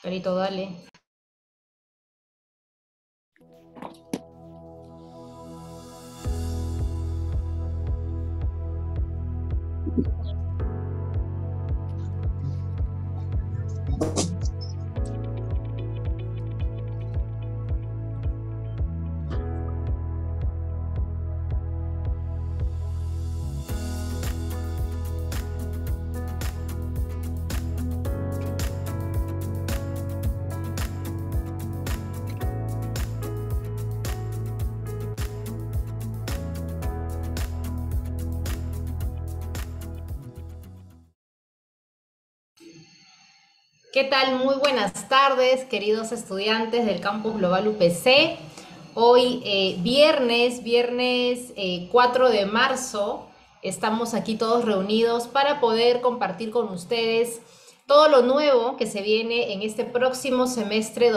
Carito, dale. ¿Qué tal? Muy buenas tardes, queridos estudiantes del Campus Global UPC. Hoy, viernes 4 de marzo, estamos aquí todos reunidos para poder compartir con ustedes todo lo nuevo que se viene en este próximo semestre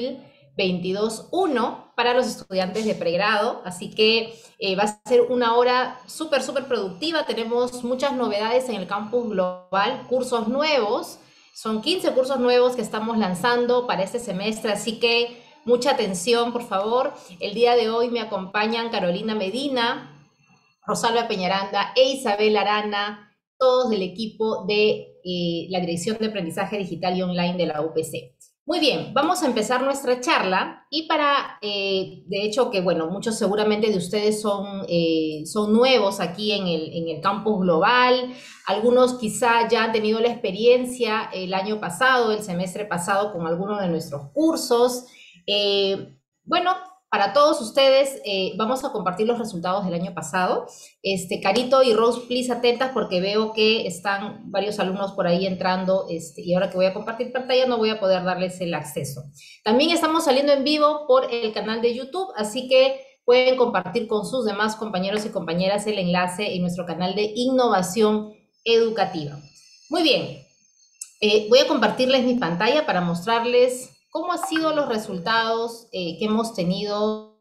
2022-1 para los estudiantes de pregrado. Así que va a ser una hora súper productiva. Tenemos muchas novedades en el Campus Global, cursos nuevos. Son 15 cursos nuevos que estamos lanzando para este semestre, así que mucha atención, por favor. El día de hoy me acompañan Carolina Medina, Rosalba Peñaranda e Isabel Arana, todos del equipo de la Dirección de Aprendizaje Digital y Online de la UPC. Muy bien, vamos a empezar nuestra charla y de hecho que bueno, muchos seguramente de ustedes son nuevos aquí en el campus global, algunos quizá ya han tenido la experiencia el año pasado, el semestre pasado con algunos de nuestros cursos. Bueno, para todos ustedes vamos a compartir los resultados del año pasado. Carito y Rose, please atentas porque veo que están varios alumnos por ahí entrando y ahora que voy a compartir pantalla no voy a poder darles el acceso. También estamos saliendo en vivo por el canal de YouTube, así que pueden compartir con sus demás compañeros y compañeras el enlace en nuestro canal de innovación educativa. Muy bien, voy a compartirles mi pantalla para mostrarles cómo han sido los resultados que hemos tenido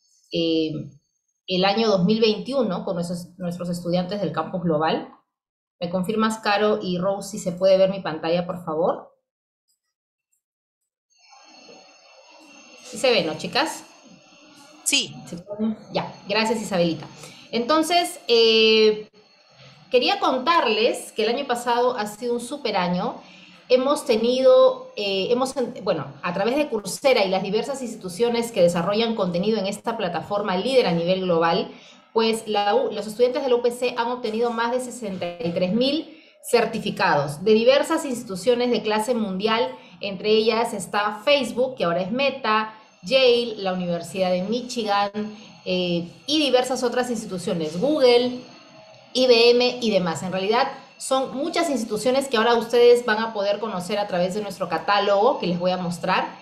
el año 2021 con nuestros estudiantes del campus global. ¿Me confirmas, Caro y Rose, si se puede ver mi pantalla, por favor? ¿Sí se ve, no, chicas? Sí. Ya, gracias, Isabelita. Entonces, quería contarles que el año pasado ha sido un súper año. Hemos tenido, bueno, a través de Coursera y las diversas instituciones que desarrollan contenido en esta plataforma líder a nivel global, pues los estudiantes de la UPC han obtenido más de 63.000 certificados de diversas instituciones de clase mundial. Entre ellas está Facebook, que ahora es Meta, Yale, la Universidad de Michigan y diversas otras instituciones, Google, IBM y demás. En realidad son muchas instituciones que ahora ustedes van a poder conocer a través de nuestro catálogo que les voy a mostrar.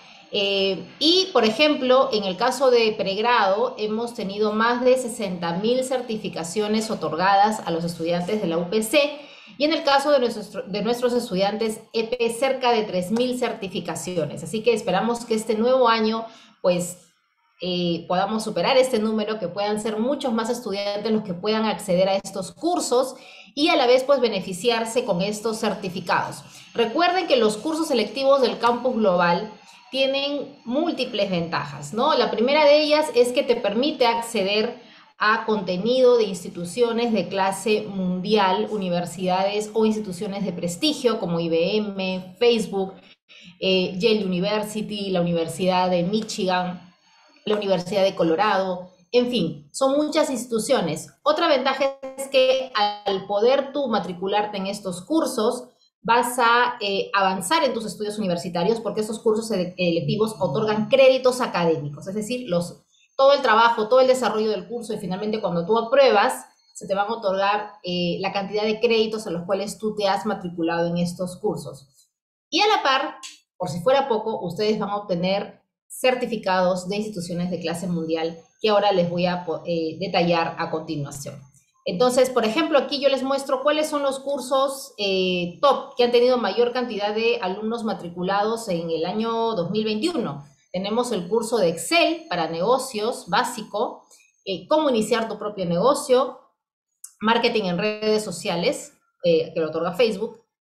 Y, por ejemplo, en el caso de pregrado, hemos tenido más de 60.000 certificaciones otorgadas a los estudiantes de la UPC. Y en el caso de nuestros estudiantes EP, cerca de 3.000 certificaciones. Así que esperamos que este nuevo año, pues, podamos superar este número, que puedan ser muchos más estudiantes los que puedan acceder a estos cursos y a la vez pues beneficiarse con estos certificados. Recuerden que los cursos selectivos del campus global tienen múltiples ventajas, ¿no? La primera de ellas es que te permite acceder a contenido de instituciones de clase mundial, universidades o instituciones de prestigio como IBM, Facebook, Yale University, la Universidad de Michigan, la Universidad de Colorado, en fin, son muchas instituciones. Otra ventaja es que al poder tú matricularte en estos cursos, vas a avanzar en tus estudios universitarios porque estos cursos electivos otorgan créditos académicos, es decir, todo el trabajo, todo el desarrollo del curso y finalmente cuando tú apruebas, se te van a otorgar la cantidad de créditos a los cuales tú te has matriculado en estos cursos. Y a la par, por si fuera poco, ustedes van a obtener certificados de instituciones de clase mundial que ahora les voy a detallar a continuación. Entonces, por ejemplo, aquí yo les muestro cuáles son los cursos top que han tenido mayor cantidad de alumnos matriculados en el año 2021. Tenemos el curso de Excel para negocios básico, cómo iniciar tu propio negocio, marketing en redes sociales, que lo otorga Facebook,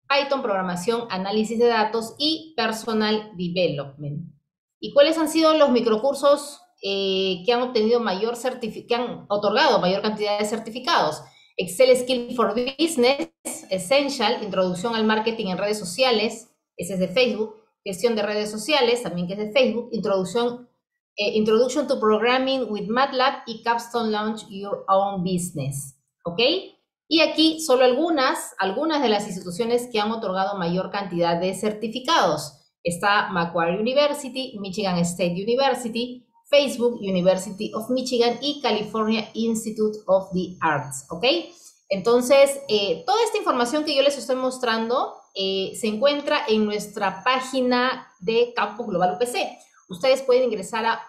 Python, programación, análisis de datos y personal development. ¿Y cuáles han sido los microcursos que han obtenido que han otorgado mayor cantidad de certificados? Excel Skill for Business, Essential, Introducción al Marketing en Redes Sociales, ese es de Facebook, Gestión de Redes Sociales, también que es de Facebook, Introduction to Programming with MATLAB y Capstone Launch Your Own Business, ¿ok? Y aquí solo algunas de las instituciones que han otorgado mayor cantidad de certificados. Está Macquarie University, Michigan State University, Facebook, University of Michigan y California Institute of the Arts, ¿ok? Entonces, toda esta información que yo les estoy mostrando se encuentra en nuestra página de Campus Global UPC. Ustedes pueden ingresar a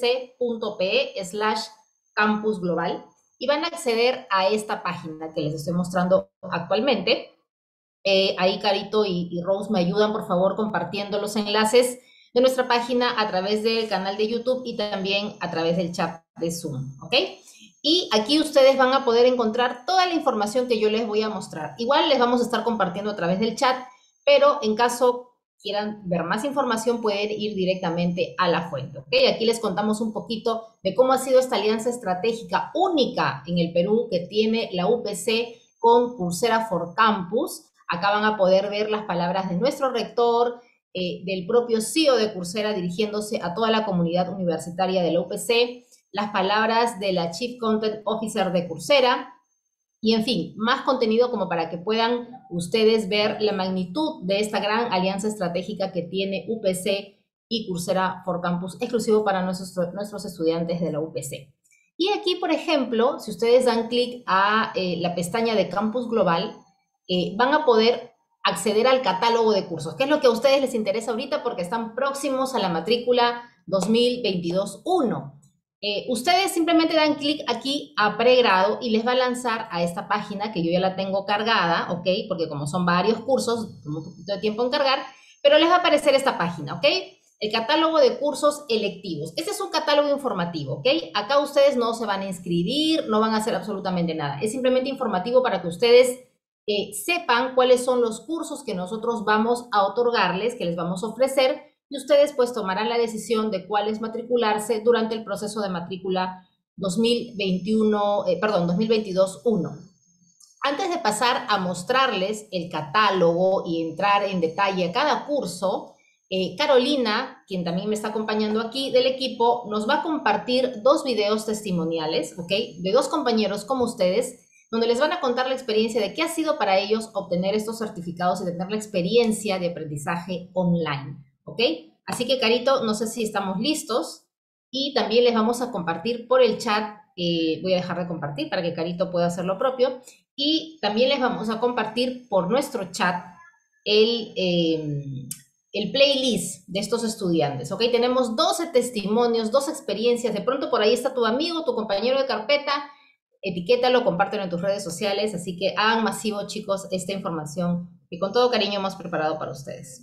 upc.pe/Campus Global y van a acceder a esta página que les estoy mostrando actualmente. Ahí Carito y Rose me ayudan, por favor, compartiendo los enlaces de nuestra página a través del canal de YouTube y también a través del chat de Zoom, ¿ok? Y aquí ustedes van a poder encontrar toda la información que yo les voy a mostrar. Igual les vamos a estar compartiendo a través del chat, pero en caso quieran ver más información pueden ir directamente a la fuente, ¿ok? Aquí les contamos un poquito de cómo ha sido esta alianza estratégica única en el Perú que tiene la UPC con Coursera for Campus. Acá van a poder ver las palabras de nuestro rector, del propio CEO de Coursera dirigiéndose a toda la comunidad universitaria de la UPC, las palabras de la Chief Content Officer de Coursera, y en fin, más contenido como para que puedan ustedes ver la magnitud de esta gran alianza estratégica que tiene UPC y Coursera for Campus, exclusivo para nuestros estudiantes de la UPC. Y aquí, por ejemplo, si ustedes dan clic a la pestaña de Campus Global, van a poder acceder al catálogo de cursos, que es lo que a ustedes les interesa ahorita porque están próximos a la matrícula 2022-1. Ustedes simplemente dan clic aquí a pregrado y les va a lanzar a esta página que yo ya la tengo cargada, ¿ok? Porque como son varios cursos, toma un poquito de tiempo en cargar, pero les va a aparecer esta página, ¿ok? El catálogo de cursos electivos. Este es un catálogo informativo, ¿ok? Acá ustedes no se van a inscribir, no van a hacer absolutamente nada. Es simplemente informativo para que ustedes sepan cuáles son los cursos que nosotros vamos a otorgarles, que les vamos a ofrecer, y ustedes pues tomarán la decisión de cuál es matricularse durante el proceso de matrícula 2022-1. Antes de pasar a mostrarles el catálogo y entrar en detalle a cada curso, Carolina, quien también me está acompañando aquí del equipo, nos va a compartir 2 videos testimoniales, ¿ok? De 2 compañeros como ustedes, donde les van a contar la experiencia de qué ha sido para ellos obtener estos certificados y tener la experiencia de aprendizaje online, ¿ok? Así que, Carito, no sé si estamos listos y también les vamos a compartir por el chat, voy a dejar de compartir para que Carito pueda hacer lo propio, y también les vamos a compartir por nuestro chat el playlist de estos estudiantes, ¿ok? Tenemos 12 testimonios, 2 experiencias, de pronto por ahí está tu amigo, tu compañero de carpeta, etiquétalo, compártelo en tus redes sociales, así que hagan masivo, chicos, esta información que con todo cariño hemos preparado para ustedes.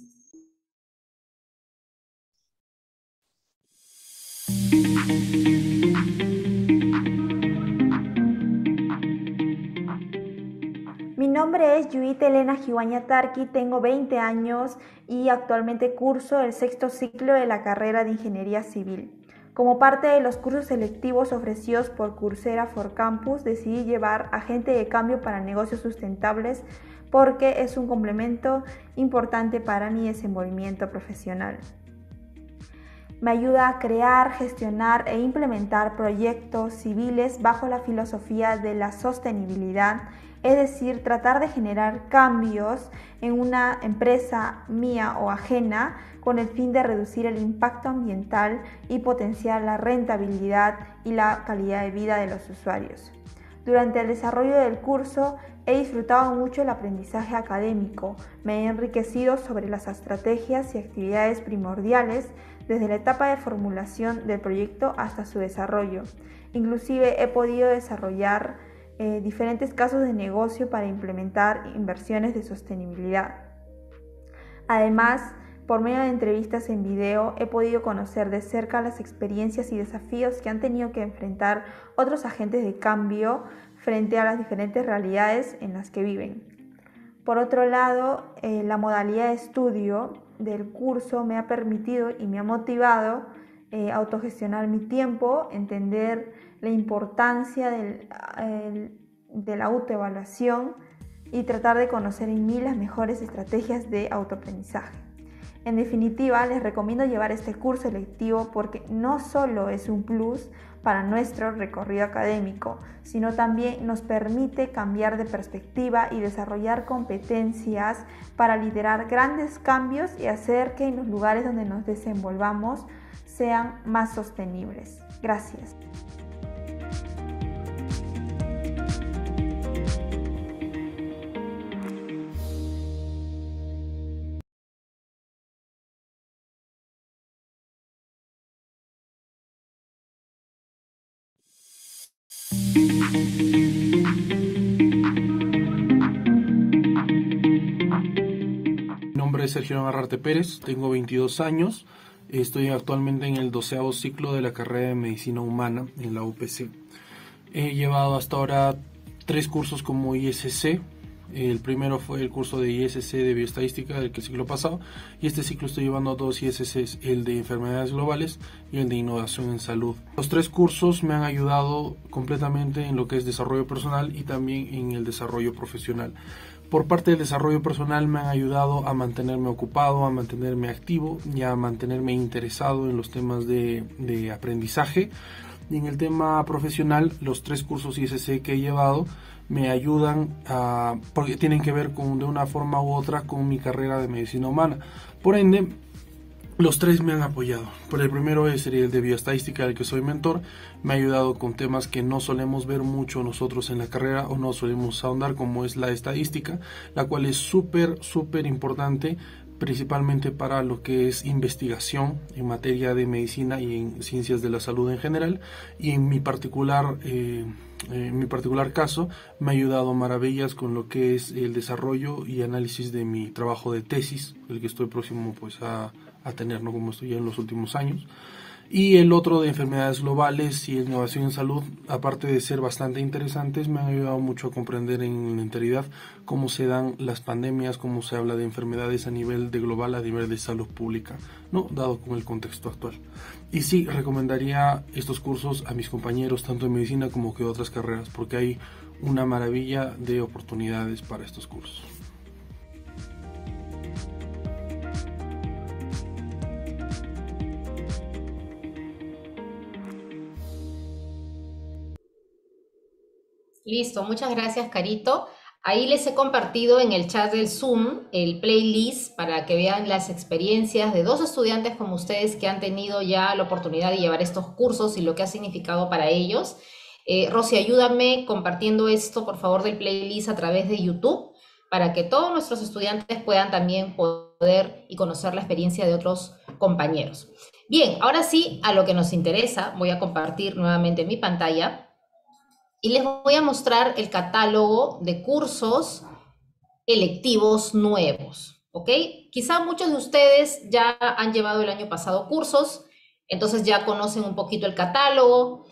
Mi nombre es Yuita Elena Jiwaña Tarqui, tengo 20 años y actualmente curso el 6º ciclo de la carrera de Ingeniería Civil. Como parte de los cursos selectivos ofrecidos por Coursera for Campus, decidí llevar Agente de Cambio para Negocios Sustentables porque es un complemento importante para mi desenvolvimiento profesional. Me ayuda a crear, gestionar e implementar proyectos civiles bajo la filosofía de la sostenibilidad, es decir, tratar de generar cambios en una empresa mía o ajena con el fin de reducir el impacto ambiental y potenciar la rentabilidad y la calidad de vida de los usuarios. Durante el desarrollo del curso he disfrutado mucho el aprendizaje académico, me he enriquecido sobre las estrategias y actividades primordiales desde la etapa de formulación del proyecto hasta su desarrollo. Inclusive he podido desarrollar diferentes casos de negocio para implementar inversiones de sostenibilidad. Además, por medio de entrevistas en video, he podido conocer de cerca las experiencias y desafíos que han tenido que enfrentar otros agentes de cambio frente a las diferentes realidades en las que viven. Por otro lado, la modalidad de estudio del curso me ha permitido y me ha motivado autogestionar mi tiempo, entender la importancia de la autoevaluación y tratar de conocer en mí las mejores estrategias de autoaprendizaje. En definitiva, les recomiendo llevar este curso electivo porque no solo es un plus para nuestro recorrido académico, sino también nos permite cambiar de perspectiva y desarrollar competencias para liderar grandes cambios y hacer que en los lugares donde nos desenvolvamos sean más sostenibles. Gracias. Mi nombre es Sergio Navarrete Pérez, tengo 22 años, estoy actualmente en el 12º ciclo de la carrera de Medicina Humana en la UPC. He llevado hasta ahora 3 cursos como ISC. El primero fue el curso de ISC de Bioestadística del ciclo pasado, y este ciclo estoy llevando 2 ISCs, el de Enfermedades Globales y el de Innovación en Salud. Los 3 cursos me han ayudado completamente en lo que es desarrollo personal y también en el desarrollo profesional. Por parte del desarrollo personal me han ayudado a mantenerme ocupado, a mantenerme activo y a mantenerme interesado en los temas de aprendizaje. Y en el tema profesional, los 3 cursos ISC que he llevado me ayudan porque tienen que ver de una forma u otra con mi carrera de medicina humana. Por ende, los 3 me han apoyado. Por el primero sería el de bioestadística, del que soy mentor. Me ha ayudado con temas que no solemos ver mucho nosotros en la carrera o no solemos ahondar, como es la estadística, la cual es súper importante, principalmente para lo que es investigación en materia de medicina y en ciencias de la salud en general. Y en mi particular caso me ha ayudado maravillas con lo que es el desarrollo y análisis de mi trabajo de tesis, el que estoy próximo pues a tener, ¿no? Como estoy ya en los últimos años. Y el otro de enfermedades globales y innovación en salud, aparte de ser bastante interesantes, me han ayudado mucho a comprender en la enteridad cómo se dan las pandemias, cómo se habla de enfermedades a nivel de global, a nivel de salud pública, ¿no? Dado con el contexto actual. Y sí, recomendaría estos cursos a mis compañeros, tanto en medicina como que otras carreras, porque hay una maravilla de oportunidades para estos cursos. Listo, muchas gracias, Carito. Ahí les he compartido en el chat del Zoom el playlist para que vean las experiencias de 2 estudiantes como ustedes que han tenido ya la oportunidad de llevar estos cursos y lo que ha significado para ellos. Rosy, ayúdame compartiendo esto, por favor, del playlist a través de YouTube para que todos nuestros estudiantes puedan también poder y conocer la experiencia de otros compañeros. Bien, ahora sí, a lo que nos interesa, voy a compartir nuevamente mi pantalla y les voy a mostrar el catálogo de cursos electivos nuevos, ¿ok? Quizá muchos de ustedes ya han llevado el año pasado cursos, entonces ya conocen un poquito el catálogo,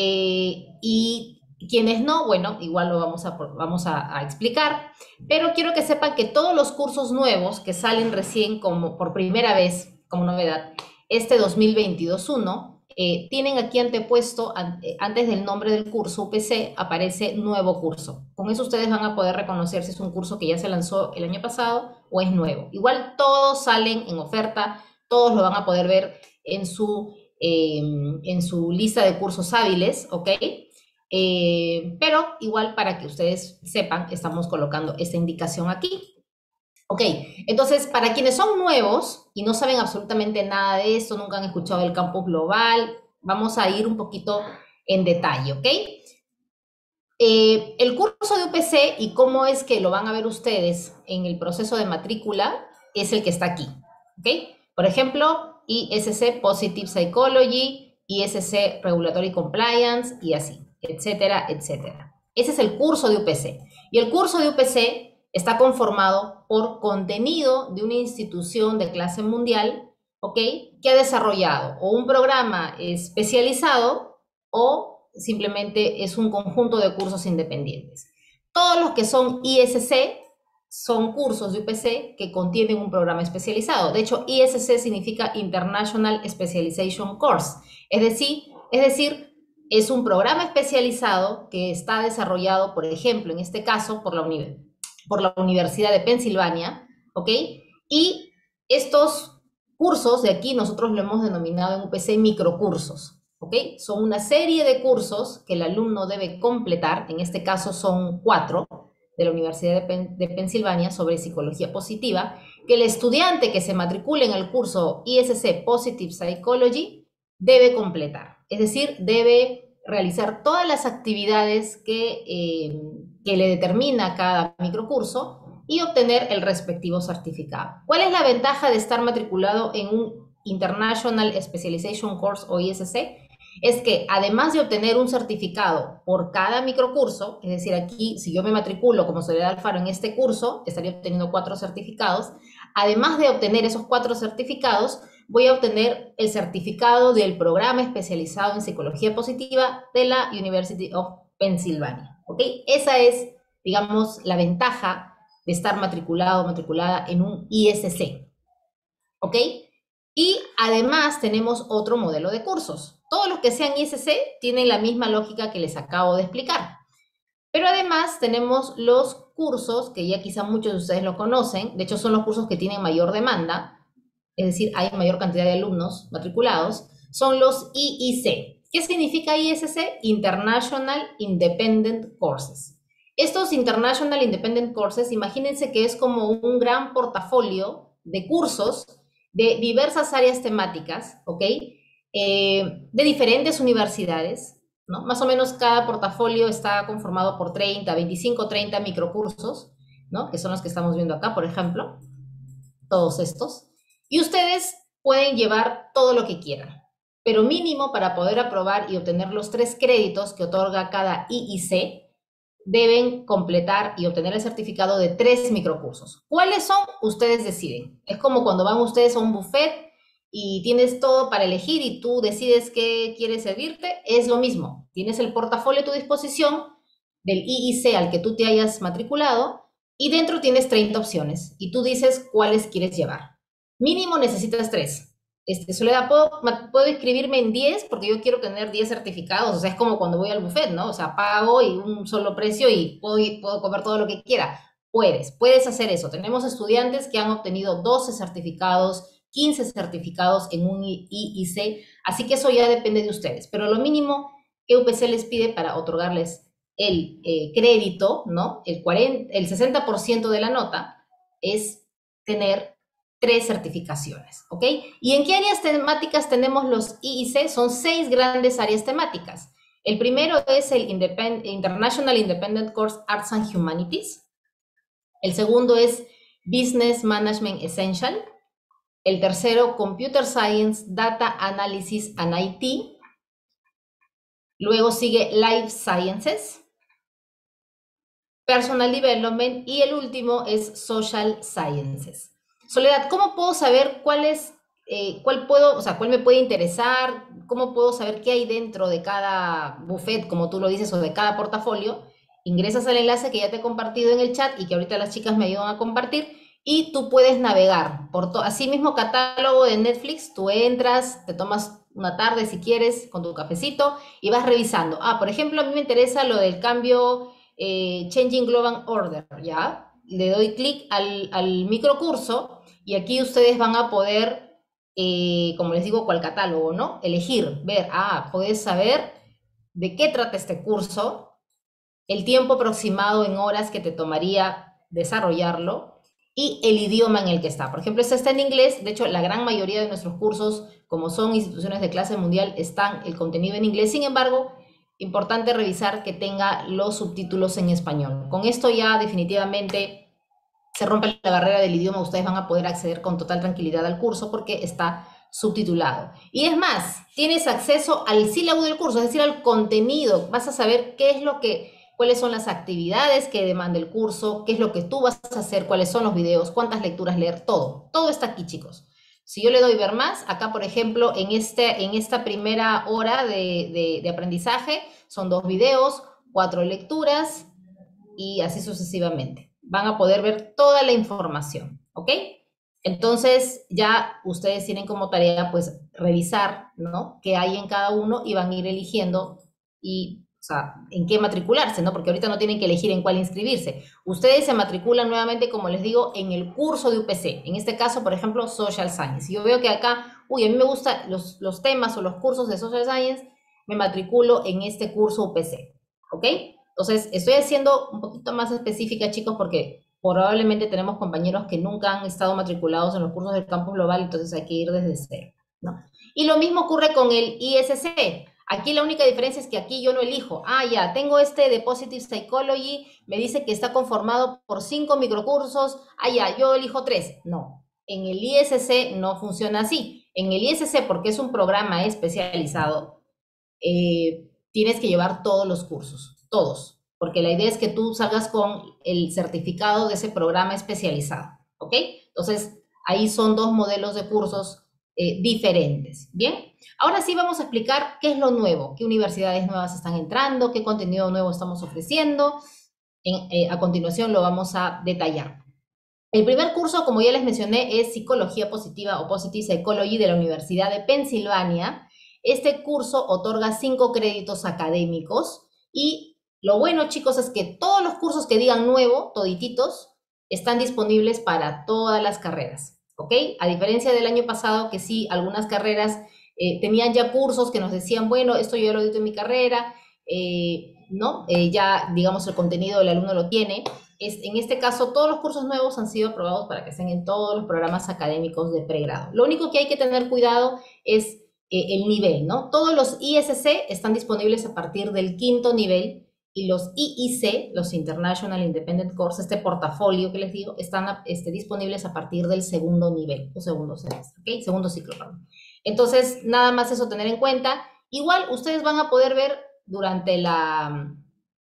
y quienes no, bueno, igual lo vamos a explicar, pero quiero que sepan que todos los cursos nuevos que salen recién como por primera vez, como novedad, este 2022-1, tienen aquí antepuesto, antes del nombre del curso UPC, aparece nuevo curso. Con eso ustedes van a poder reconocer si es un curso que ya se lanzó el año pasado o es nuevo. Igual todos salen en oferta, todos lo van a poder ver en su lista de cursos hábiles, ¿ok? Pero igual para que ustedes sepan, estamos colocando esta indicación aquí. Ok, entonces para quienes son nuevos y no saben absolutamente nada de esto, nunca han escuchado del campus global, vamos a ir un poquito en detalle, ¿ok? El curso de UPC y cómo es que lo van a ver ustedes en el proceso de matrícula es el que está aquí, ¿ok? Por ejemplo, ISC Positive Psychology, ISC Regulatory Compliance y así, etcétera, etcétera. Ese es el curso de UPC. Y el curso de UPC está conformado por contenido de una institución de clase mundial, ¿ok? Que ha desarrollado o un programa especializado o simplemente es un conjunto de cursos independientes. Todos los que son ISC son cursos de UPC que contienen un programa especializado. De hecho, ISC significa International Specialization Course. Es decir, es un programa especializado que está desarrollado, por ejemplo, en este caso, por la Universidad de Pensilvania, ¿ok? Y estos cursos de aquí nosotros lo hemos denominado en UPC microcursos, ¿ok? Son una serie de cursos que el alumno debe completar, en este caso son 4, de la Universidad de Pensilvania sobre psicología positiva, que el estudiante que se matricule en el curso ISC Positive Psychology debe completar. Es decir, debe realizar todas las actividades que le determina cada microcurso y obtener el respectivo certificado. ¿Cuál es la ventaja de estar matriculado en un International Specialization Course o ISC? Es que además de obtener un certificado por cada microcurso, es decir, aquí si yo me matriculo como Soledad Alfaro en este curso, estaría obteniendo 4 certificados. Además de obtener esos 4 certificados, voy a obtener el certificado del programa especializado en psicología positiva de la University of Pennsylvania, ¿ok? Esa es, digamos, la ventaja de estar matriculado o matriculada en un ISC, ¿ok? Y además tenemos otro modelo de cursos. Todos los que sean ISC tienen la misma lógica que les acabo de explicar. Pero además tenemos los cursos, que ya quizá muchos de ustedes lo conocen, de hecho son los cursos que tienen mayor demanda, es decir, hay mayor cantidad de alumnos matriculados, son los IIC. ¿Qué significa ISC? International Independent Courses. Estos International Independent Courses, imagínense que es como un gran portafolio de cursos de diversas áreas temáticas, ¿ok? De diferentes universidades, ¿no? Más o menos cada portafolio está conformado por 30, 25, 30 microcursos, ¿no? Que son los que estamos viendo acá, por ejemplo, todos estos. Y ustedes pueden llevar todo lo que quieran, pero mínimo para poder aprobar y obtener los 3 créditos que otorga cada IIC, deben completar y obtener el certificado de 3 microcursos. ¿Cuáles son? Ustedes deciden. Es como cuando van ustedes a un buffet y tienes todo para elegir y tú decides qué quieres servirte, es lo mismo. Tienes el portafolio a tu disposición del IIC al que tú te hayas matriculado y dentro tienes 30 opciones y tú dices cuáles quieres llevar. Mínimo necesitas 3. Soledad, ¿puedo inscribirme en 10 porque yo quiero tener 10 certificados? O sea, es como cuando voy al buffet, ¿no? O sea, pago y un solo precio y puedo comer todo lo que quiera. Puedes hacer eso. Tenemos estudiantes que han obtenido 12 certificados, 15 certificados en un IIC, así que eso ya depende de ustedes. Pero lo mínimo que UPC les pide para otorgarles el crédito, ¿no? El 60% de la nota es tener 3 certificaciones, ¿ok? ¿Y en qué áreas temáticas tenemos los IIC? Son 6 grandes áreas temáticas. El primero es el International Independent Course Arts and Humanities. El segundo es Business Management Essential. El tercero, Computer Science, Data Analysis and IT. Luego sigue Life Sciences, Personal Development y el último es Social Sciences. Soledad, ¿cómo puedo saber cuál me puede interesar? ¿Cómo puedo saber qué hay dentro de cada buffet, como tú lo dices, o de cada portafolio? Ingresas al enlace que ya te he compartido en el chat y que ahorita las chicas me ayudan a compartir y tú puedes navegar por así mismo catálogo de Netflix. Tú entras, te tomas una tarde si quieres con tu cafecito y vas revisando. Por ejemplo, a mí me interesa lo del cambio Changing Global Order, ¿ya? Le doy clic al microcurso y aquí ustedes van a poder, como les digo, cuál catálogo, ¿no? Elegir, ver, puedes saber de qué trata este curso, el tiempo aproximado en horas que te tomaría desarrollarlo y el idioma en el que está. Por ejemplo, este está en inglés. De hecho, la gran mayoría de nuestros cursos, como son instituciones de clase mundial, están el contenido en inglés. Sin embargo, importante revisar que tenga los subtítulos en español. Con esto ya definitivamente se rompe la barrera del idioma, ustedes van a poder acceder con total tranquilidad al curso porque está subtitulado. Y es más, tienes acceso al sílabo del curso, es decir, al contenido. Vas a saber cuáles son las actividades que demanda el curso, qué es lo que tú vas a hacer, cuáles son los videos, cuántas lecturas leer, todo. Todo está aquí, chicos. Si yo le doy ver más, acá, por ejemplo, en esta primera hora de aprendizaje, son 2 videos, 4 lecturas y así sucesivamente. van a poder ver toda la información, ¿ok? Entonces ya ustedes tienen como tarea pues revisar, ¿no? Qué hay en cada uno y van a ir eligiendo y, o sea, en qué matricularse, ¿no? Porque ahorita no tienen que elegir en cuál inscribirse. Ustedes se matriculan nuevamente, como les digo, en el curso de UPC. En este caso, por ejemplo, Social Science. Yo veo que acá, uy, a mí me gustan los temas o los cursos de Social Science, me matriculo en este curso UPC, ¿ok? Entonces, estoy haciendo un poquito más específica, chicos, porque probablemente tenemos compañeros que nunca han estado matriculados en los cursos del campus global, entonces hay que ir desde cero, ¿no? Y lo mismo ocurre con el ISC. Aquí la única diferencia es que aquí yo no elijo. Ah, ya, tengo este de Positive Psychology, me dice que está conformado por 5 microcursos. Ah, ya, yo elijo 3. No, en el ISC no funciona así. En el ISC, porque es un programa especializado, tienes que llevar todos los cursos, todos, porque la idea es que tú salgas con el certificado de ese programa especializado, ¿ok? Entonces, ahí son dos modelos de cursos diferentes, ¿bien? Ahora sí vamos a explicar qué es lo nuevo, qué universidades nuevas están entrando, qué contenido nuevo estamos ofreciendo. A continuación lo vamos a detallar. El primer curso, como ya les mencioné, es Psicología Positiva o Positive Psychology de la Universidad de Pensilvania. Este curso otorga 5 créditos académicos y lo bueno, chicos, es que todos los cursos que digan nuevo, todititos, están disponibles para todas las carreras, ¿ok? A diferencia del año pasado, que sí, algunas carreras tenían ya cursos que nos decían, bueno, esto yo lo edito en mi carrera, ¿no? Ya, digamos, el contenido del alumno lo tiene. En este caso, todos los cursos nuevos han sido aprobados para que estén en todos los programas académicos de pregrado. Lo único que hay que tener cuidado es el nivel, ¿no? Todos los ISC están disponibles a partir del 5º nivel y los IIC, los International Independent Courses, este portafolio que les digo, están disponibles a partir del 2º nivel, o segundo semestre, ¿ok? Segundo ciclo, perdón. Entonces, nada más eso tener en cuenta. Igual, ustedes van a poder ver durante la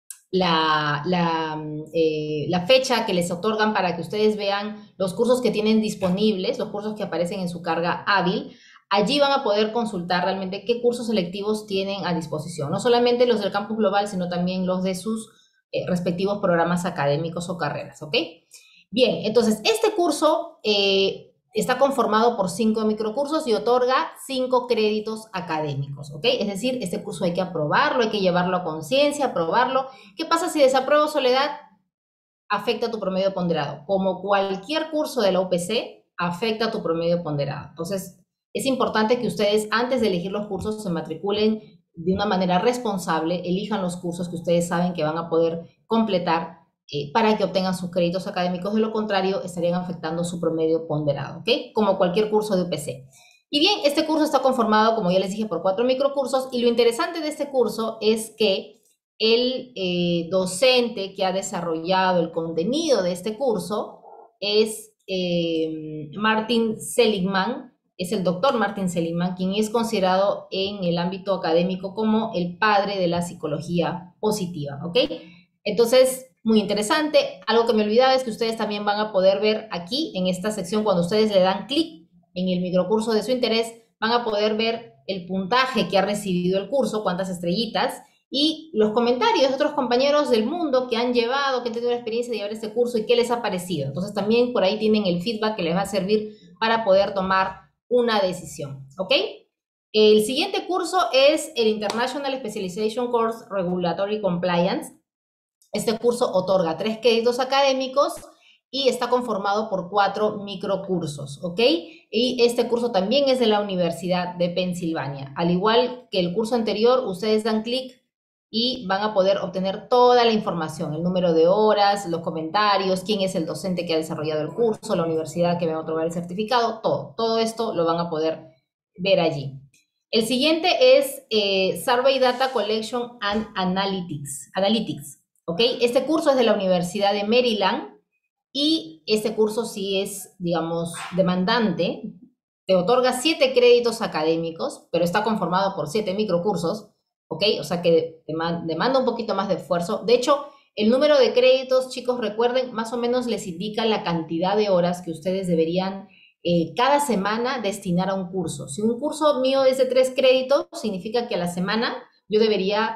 fecha que les otorgan para que ustedes vean los cursos que tienen disponibles, los cursos que aparecen en su carga hábil. Allí van a poder consultar realmente qué cursos selectivos tienen a disposición, no solamente los del campus global, sino también los de sus respectivos programas académicos o carreras, ¿ok? Bien, entonces este curso está conformado por 5 microcursos y otorga 5 créditos académicos, ¿ok? Es decir, este curso hay que aprobarlo, hay que llevarlo a conciencia, aprobarlo. ¿Qué pasa si desapruebo, Soledad? Afecta tu promedio ponderado. Como cualquier curso de la UPC, afecta tu promedio ponderado. Entonces, es importante que ustedes, antes de elegir los cursos, se matriculen de una manera responsable, elijan los cursos que ustedes saben que van a poder completar para que obtengan sus créditos académicos. De lo contrario, estarían afectando su promedio ponderado, ¿ok? Como cualquier curso de UPC. Y bien, este curso está conformado, como ya les dije, por 4 microcursos, y lo interesante de este curso es que el docente que ha desarrollado el contenido de este curso es Martin Seligman, es el doctor Martin Seligman, quien es considerado en el ámbito académico como el padre de la psicología positiva, ¿ok? Entonces, muy interesante. Algo que me olvidaba es que ustedes también van a poder ver aquí, en esta sección, cuando ustedes le dan clic en el microcurso de su interés, van a poder ver el puntaje que ha recibido el curso, cuántas estrellitas, y los comentarios de otros compañeros del mundo que han llevado, que han tenido la experiencia de llevar este curso y qué les ha parecido. Entonces, también por ahí tienen el feedback que les va a servir para poder tomar una decisión, ¿ok? El siguiente curso es el International Specialization Course Regulatory Compliance. Este curso otorga 3 créditos académicos y está conformado por 4 microcursos, ¿ok? Y este curso también es de la Universidad de Pensilvania. Al igual que el curso anterior, ustedes dan clic y van a poder obtener toda la información, el número de horas, los comentarios, quién es el docente que ha desarrollado el curso, la universidad que va a otorgar el certificado, todo esto lo van a poder ver allí. El siguiente es Survey Data Collection and Analytics, ¿ok? Este curso es de la Universidad de Maryland y este curso sí es, digamos, demandante, te otorga 7 créditos académicos, pero está conformado por 7 microcursos, ¿ok? O sea que demanda un poquito más de esfuerzo. De hecho, el número de créditos, chicos, recuerden, más o menos les indica la cantidad de horas que ustedes deberían cada semana destinar a un curso. Si un curso mío es de 3 créditos, significa que a la semana yo debería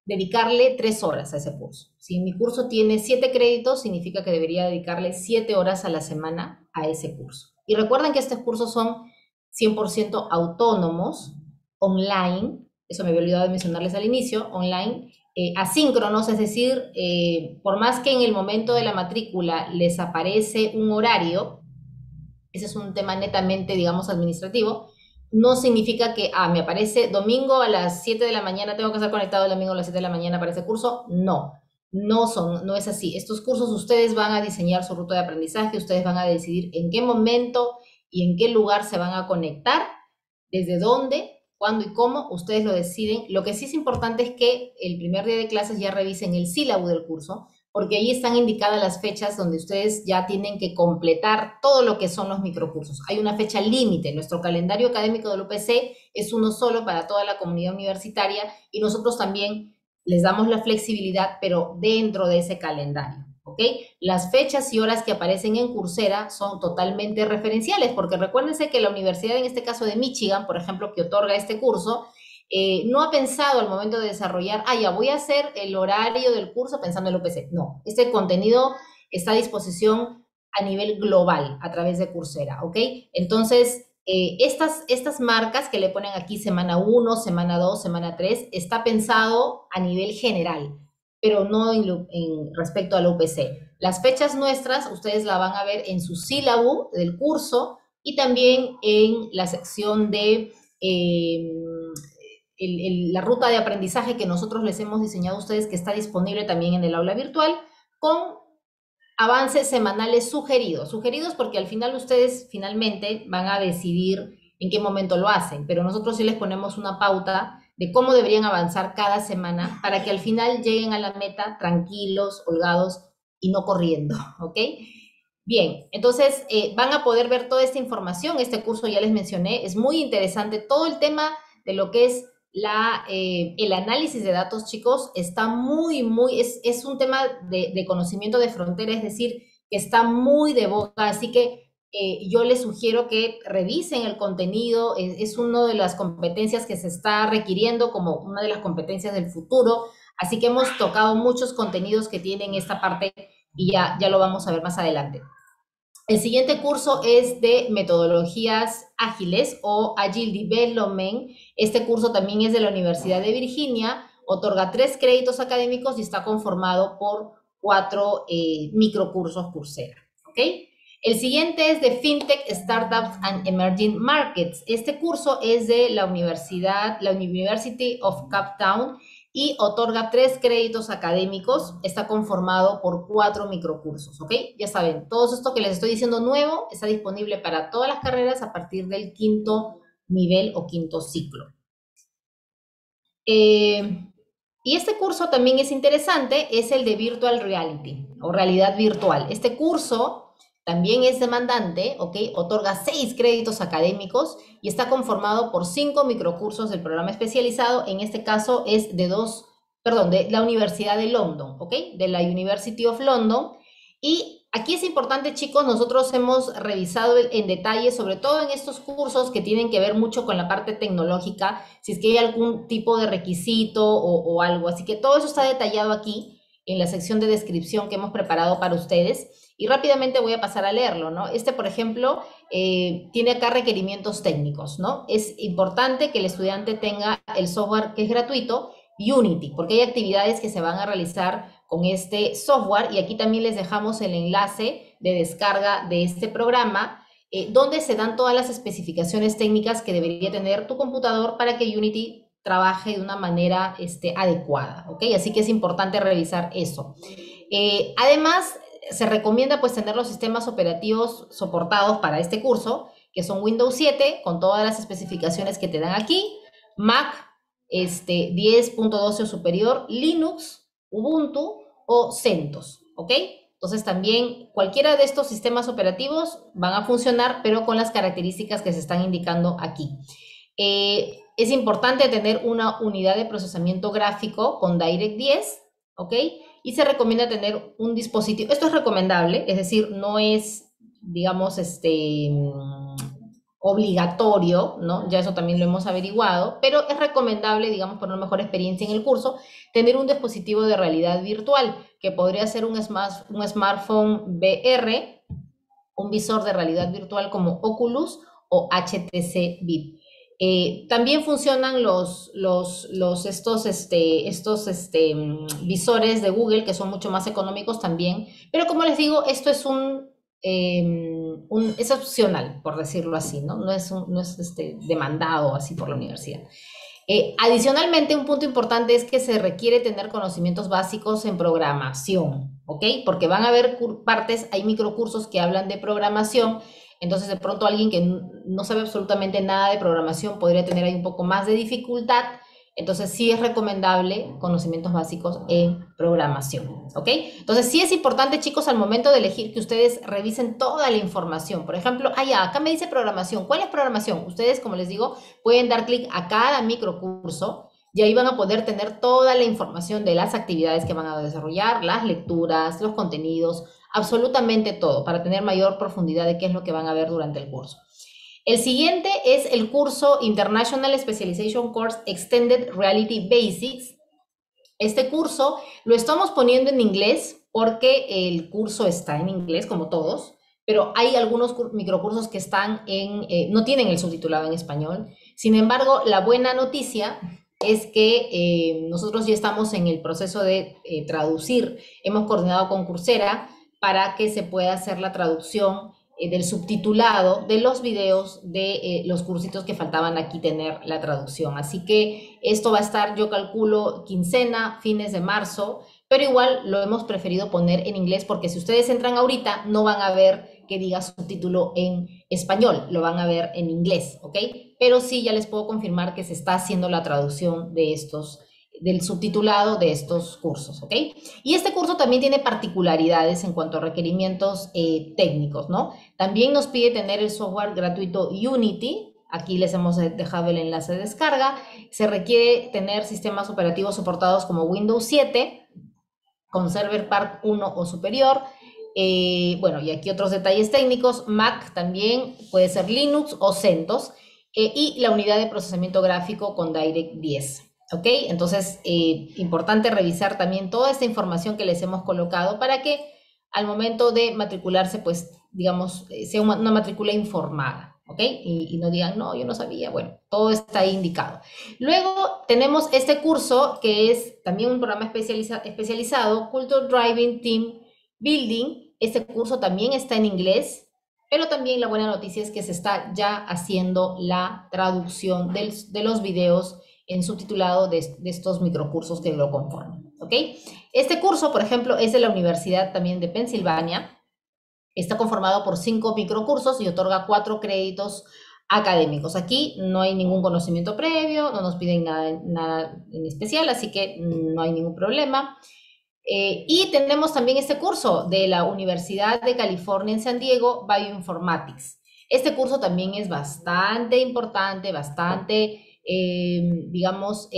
dedicarle 3 horas a ese curso. Si mi curso tiene 7 créditos, significa que debería dedicarle 7 horas a la semana a ese curso. Y recuerden que estos cursos son 100% autónomos, online, eso me había olvidado de mencionarles al inicio, online, asíncronos, es decir, por más que en el momento de la matrícula les aparece un horario, ese es un tema netamente, digamos, administrativo, no significa que, me aparece domingo a las 7 de la mañana, tengo que estar conectado el domingo a las 7 de la mañana para ese curso. No, no es así. Estos cursos ustedes van a diseñar su ruta de aprendizaje, ustedes van a decidir en qué momento y en qué lugar se van a conectar, desde dónde, cuándo y cómo, ustedes lo deciden. Lo que sí es importante es que el primer día de clases ya revisen el sílabo del curso, porque ahí están indicadas las fechas donde ustedes ya tienen que completar todo lo que son los microcursos. Hay una fecha límite. Nuestro calendario académico del UPC es uno solo para toda la comunidad universitaria y nosotros también les damos la flexibilidad, pero dentro de ese calendario, ¿ok? Las fechas y horas que aparecen en Coursera son totalmente referenciales, porque recuérdense que la universidad, en este caso de Michigan, por ejemplo, que otorga este curso, no ha pensado al momento de desarrollar, ya voy a hacer el horario del curso pensando en el UPC. No, este contenido está a disposición a nivel global a través de Coursera, ¿ok? Entonces, estas marcas que le ponen aquí semana 1, semana 2, semana 3, está pensado a nivel general, pero no en respecto al UPC. Las fechas nuestras, ustedes la van a ver en su sílabo del curso y también en la sección de la ruta de aprendizaje que nosotros les hemos diseñado a ustedes, que está disponible también en el aula virtual, con avances semanales sugeridos porque al final ustedes finalmente van a decidir en qué momento lo hacen, pero nosotros sí les ponemos una pauta de cómo deberían avanzar cada semana para que al final lleguen a la meta tranquilos, holgados y no corriendo, ¿ok? Bien, entonces van a poder ver toda esta información. Este curso ya les mencioné, es muy interesante. Todo el tema de lo que es el análisis de datos, chicos, está es un tema de conocimiento de frontera, es decir, que está muy de boca, así que yo les sugiero que revisen el contenido, es una de las competencias que se está requiriendo como una de las competencias del futuro, así que hemos tocado muchos contenidos que tienen esta parte y ya lo vamos a ver más adelante. El siguiente curso es de metodologías ágiles o Agile Development. Este curso también es de la Universidad de Virginia, otorga 3 créditos académicos y está conformado por 4 microcursos Coursera, ¿ok? El siguiente es de FinTech, Startups and Emerging Markets. Este curso es de la University of Cape Town y otorga 3 créditos académicos, está conformado por 4 microcursos, ¿ok? Ya saben, todo esto que les estoy diciendo nuevo está disponible para todas las carreras a partir del 5º nivel o 5º ciclo. Y este curso también es interesante, es el de Virtual Reality o realidad virtual. Este curso también es demandante, ¿ok? Otorga 6 créditos académicos y está conformado por 5 microcursos del programa especializado. En este caso es de la Universidad de London, ¿ok? De la University of London. Y aquí es importante, chicos, nosotros hemos revisado en detalle, sobre todo en estos cursos que tienen que ver mucho con la parte tecnológica, si es que hay algún tipo de requisito o algo. Así que todo eso está detallado aquí en la sección de descripción que hemos preparado para ustedes. Y rápidamente voy a pasar a leerlo, ¿no? Por ejemplo, tiene acá requerimientos técnicos, ¿no? Es importante que el estudiante tenga el software que es gratuito, Unity, porque hay actividades que se van a realizar con este software y aquí también les dejamos el enlace de descarga de este programa, donde se dan todas las especificaciones técnicas que debería tener tu computador para que Unity trabaje de una manera adecuada, ¿ok? Así que es importante revisar eso. Además, se recomienda pues tener los sistemas operativos soportados para este curso, que son Windows 7, con todas las especificaciones que te dan aquí, Mac 10.12 o superior, Linux, Ubuntu o CentOS, ¿ok? Entonces también cualquiera de estos sistemas operativos van a funcionar, pero con las características que se están indicando aquí. Es importante tener una unidad de procesamiento gráfico con DirectX, ¿ok? Y se recomienda tener un dispositivo, esto es recomendable, es decir, no es, digamos, obligatorio, ¿no? Ya eso también lo hemos averiguado, pero es recomendable, digamos, por una mejor experiencia en el curso, tener un dispositivo de realidad virtual, que podría ser un smartphone VR, un visor de realidad virtual como Oculus o HTC Vive. También funcionan estos visores de Google, que son mucho más económicos también, pero como les digo, esto es es opcional, por decirlo así, ¿no? No es demandado así por la universidad. Adicionalmente, un punto importante es que se requiere tener conocimientos básicos en programación, ¿ok? Porque van a haber partes, hay microcursos que hablan de programación, entonces de pronto alguien que no sabe absolutamente nada de programación podría tener ahí un poco más de dificultad, entonces sí es recomendable conocimientos básicos en programación, ¿ok? Entonces sí es importante, chicos, al momento de elegir que ustedes revisen toda la información. Por ejemplo, acá me dice programación. ¿Cuál es programación? Ustedes, como les digo, pueden dar clic a cada microcurso y ahí van a poder tener toda la información de las actividades que van a desarrollar, las lecturas, los contenidos, absolutamente todo, para tener mayor profundidad de qué es lo que van a ver durante el curso. El siguiente es el curso International Specialization Course Extended Reality Basics. Este curso lo estamos poniendo en inglés porque el curso está en inglés, como todos, pero hay algunos microcursos que están no tienen el subtitulado en español. Sin embargo, la buena noticia es que nosotros ya estamos en el proceso de traducir. Hemos coordinado con Coursera para que se pueda hacer la traducción del subtitulado de los videos de los cursitos que faltaban aquí tener la traducción. Así que esto va a estar, yo calculo, quincena, fines de marzo, pero igual lo hemos preferido poner en inglés porque si ustedes entran ahorita no van a ver que diga subtítulo en español, lo van a ver en inglés, ¿ok? Pero sí, ya les puedo confirmar que se está haciendo la traducción de del subtitulado de estos cursos, ¿ok? Y este curso también tiene particularidades en cuanto a requerimientos técnicos, ¿no? También nos pide tener el software gratuito Unity. Aquí les hemos dejado el enlace de descarga. Se requiere tener sistemas operativos soportados como Windows 7 con Server Park 1 o superior. Bueno, y aquí otros detalles técnicos. Mac también puede ser Linux o CentOS. Y la unidad de procesamiento gráfico con DirectX 10. ¿Ok? Entonces, importante revisar también toda esta información que les hemos colocado para que al momento de matricularse, pues, digamos, sea una matrícula informada, ¿ok? Y no digan, no, yo no sabía. Bueno, todo está ahí indicado. Luego tenemos este curso que es también un programa especializado, Culture Driving Team Building. Este curso también está en inglés, pero también la buena noticia es que se está ya haciendo la traducción de los videos en subtitulado de estos microcursos que lo conforman, ¿ok? Este curso, por ejemplo, es de la Universidad también de Pensilvania. Está conformado por 5 microcursos y otorga 4 créditos académicos. Aquí no hay ningún conocimiento previo, no nos piden nada en especial, así que no hay ningún problema. Y tenemos también este curso de la Universidad de California en San Diego, Bioinformatics. Este curso también es bastante importante, bastante digamos,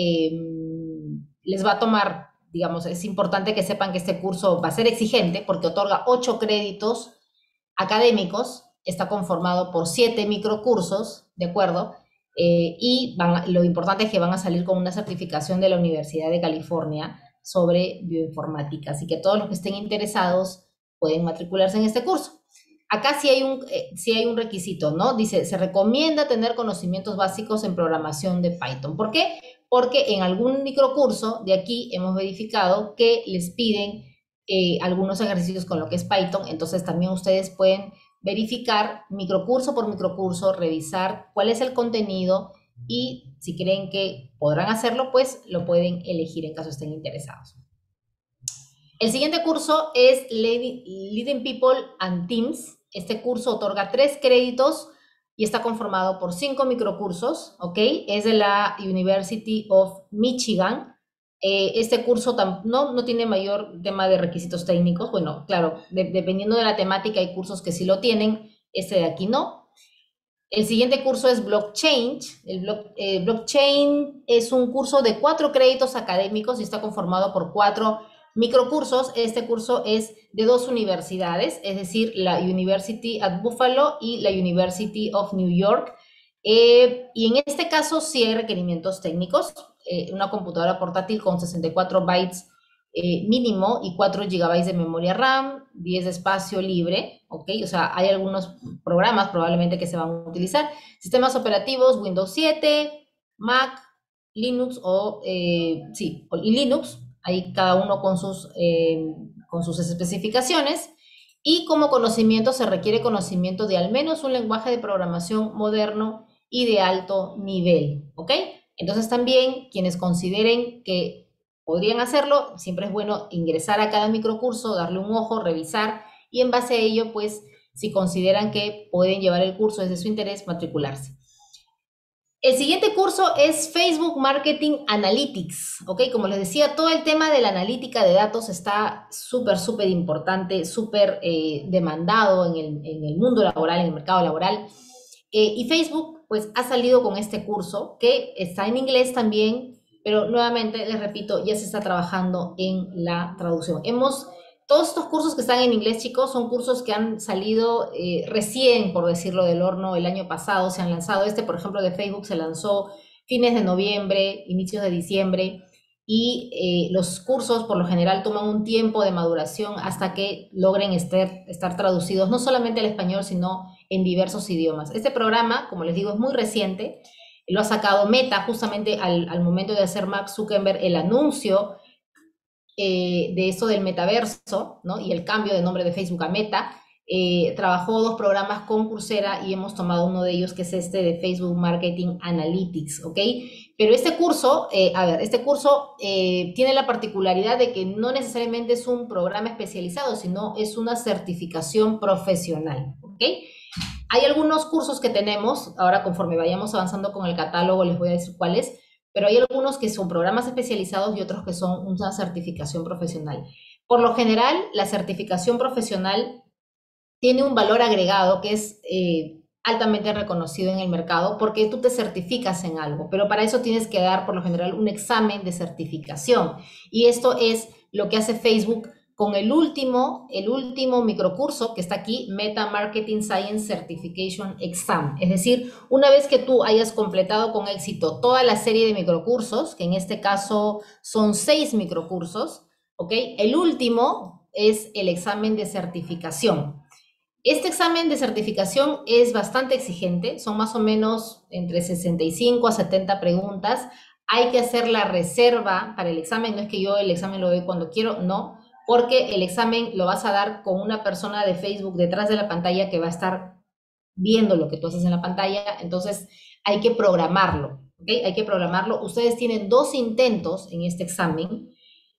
les va a tomar, digamos, es importante que sepan que este curso va a ser exigente porque otorga 8 créditos académicos, está conformado por 7 microcursos, ¿de acuerdo? Y lo importante es que van a salir con una certificación de la Universidad de California sobre bioinformática, así que todos los que estén interesados pueden matricularse en este curso. Acá sí hay un requisito, ¿no? Dice, se recomienda tener conocimientos básicos en programación de Python. ¿Por qué? Porque en algún microcurso de aquí hemos verificado que les piden algunos ejercicios con lo que es Python, entonces también ustedes pueden verificar microcurso por microcurso, revisar cuál es el contenido y si creen que podrán hacerlo, pues lo pueden elegir en caso estén interesados. El siguiente curso es Leading People and Teams. Este curso otorga 3 créditos y está conformado por 5 microcursos, ¿ok? Es de la University of Michigan. Este curso no tiene mayor tema de requisitos técnicos. Bueno, claro, dependiendo de la temática hay cursos que sí lo tienen, este de aquí no. El siguiente curso es Blockchain. Blockchain es un curso de 4 créditos académicos y está conformado por 4 microcursos. Este curso es de 2 universidades, es decir, la University at Buffalo y la University of New York. Y en este caso sí hay requerimientos técnicos, una computadora portátil con 64 bytes mínimo y 4 gigabytes de memoria RAM, 10 de espacio libre, ¿ok? O sea, hay algunos programas probablemente que se van a utilizar. Sistemas operativos, Windows 7, Mac, Linux y Linux, ahí cada uno con sus especificaciones. Y como conocimiento se requiere conocimiento de al menos un lenguaje de programación moderno y de alto nivel, ¿ok? Entonces también quienes consideren que podrían hacerlo, siempre es bueno ingresar a cada microcurso, darle un ojo, revisar y en base a ello, pues, si consideran que pueden llevar el curso desde su interés, matricularse. El siguiente curso es Facebook Marketing Analytics, ¿ok? Como les decía, todo el tema de la analítica de datos está súper importante, súper demandado en el mundo laboral, en el mercado laboral. Y Facebook, pues, ha salido con este curso que está en inglés también, pero nuevamente, les repito, ya se está trabajando en la traducción. Todos estos cursos que están en inglés, chicos, son cursos que han salido recién, por decirlo, del horno el año pasado, se han lanzado. Este, por ejemplo, de Facebook se lanzó fines de noviembre, inicios de diciembre, y los cursos por lo general toman un tiempo de maduración hasta que logren estar traducidos no solamente al español, sino en diversos idiomas. Este programa, como les digo, es muy reciente, lo ha sacado Meta justamente al momento de hacer Mark Zuckerberg el anuncio de eso del metaverso, ¿no? Y el cambio de nombre de Facebook a Meta. Trabajó dos programas con Coursera y hemos tomado uno de ellos, que es este de Facebook Marketing Analytics, ¿ok? Pero este curso, tiene la particularidad de que no necesariamente es un programa especializado, sino es una certificación profesional, ¿ok? Hay algunos cursos que tenemos, ahora conforme vayamos avanzando con el catálogo les voy a decir cuáles, pero hay algunos que son programas especializados y otros que son una certificación profesional. Por lo general, la certificación profesional tiene un valor agregado que es altamente reconocido en el mercado porque tú te certificas en algo, pero para eso tienes que dar por lo general un examen de certificación. Y esto es lo que hace Facebook con el último microcurso que está aquí, Meta Marketing Science Certification Exam. Es decir, una vez que tú hayas completado con éxito toda la serie de microcursos, que en este caso son 6 microcursos, ¿ok? El último es el examen de certificación. Este examen de certificación es bastante exigente, son más o menos entre 65 a 70 preguntas. Hay que hacer la reserva para el examen, no es que yo el examen lo doy cuando quiero, no, porque el examen lo vas a dar con una persona de Facebook detrás de la pantalla que va a estar viendo lo que tú haces en la pantalla, entonces hay que programarlo, ¿ok? Hay que programarlo. Ustedes tienen 2 intentos en este examen,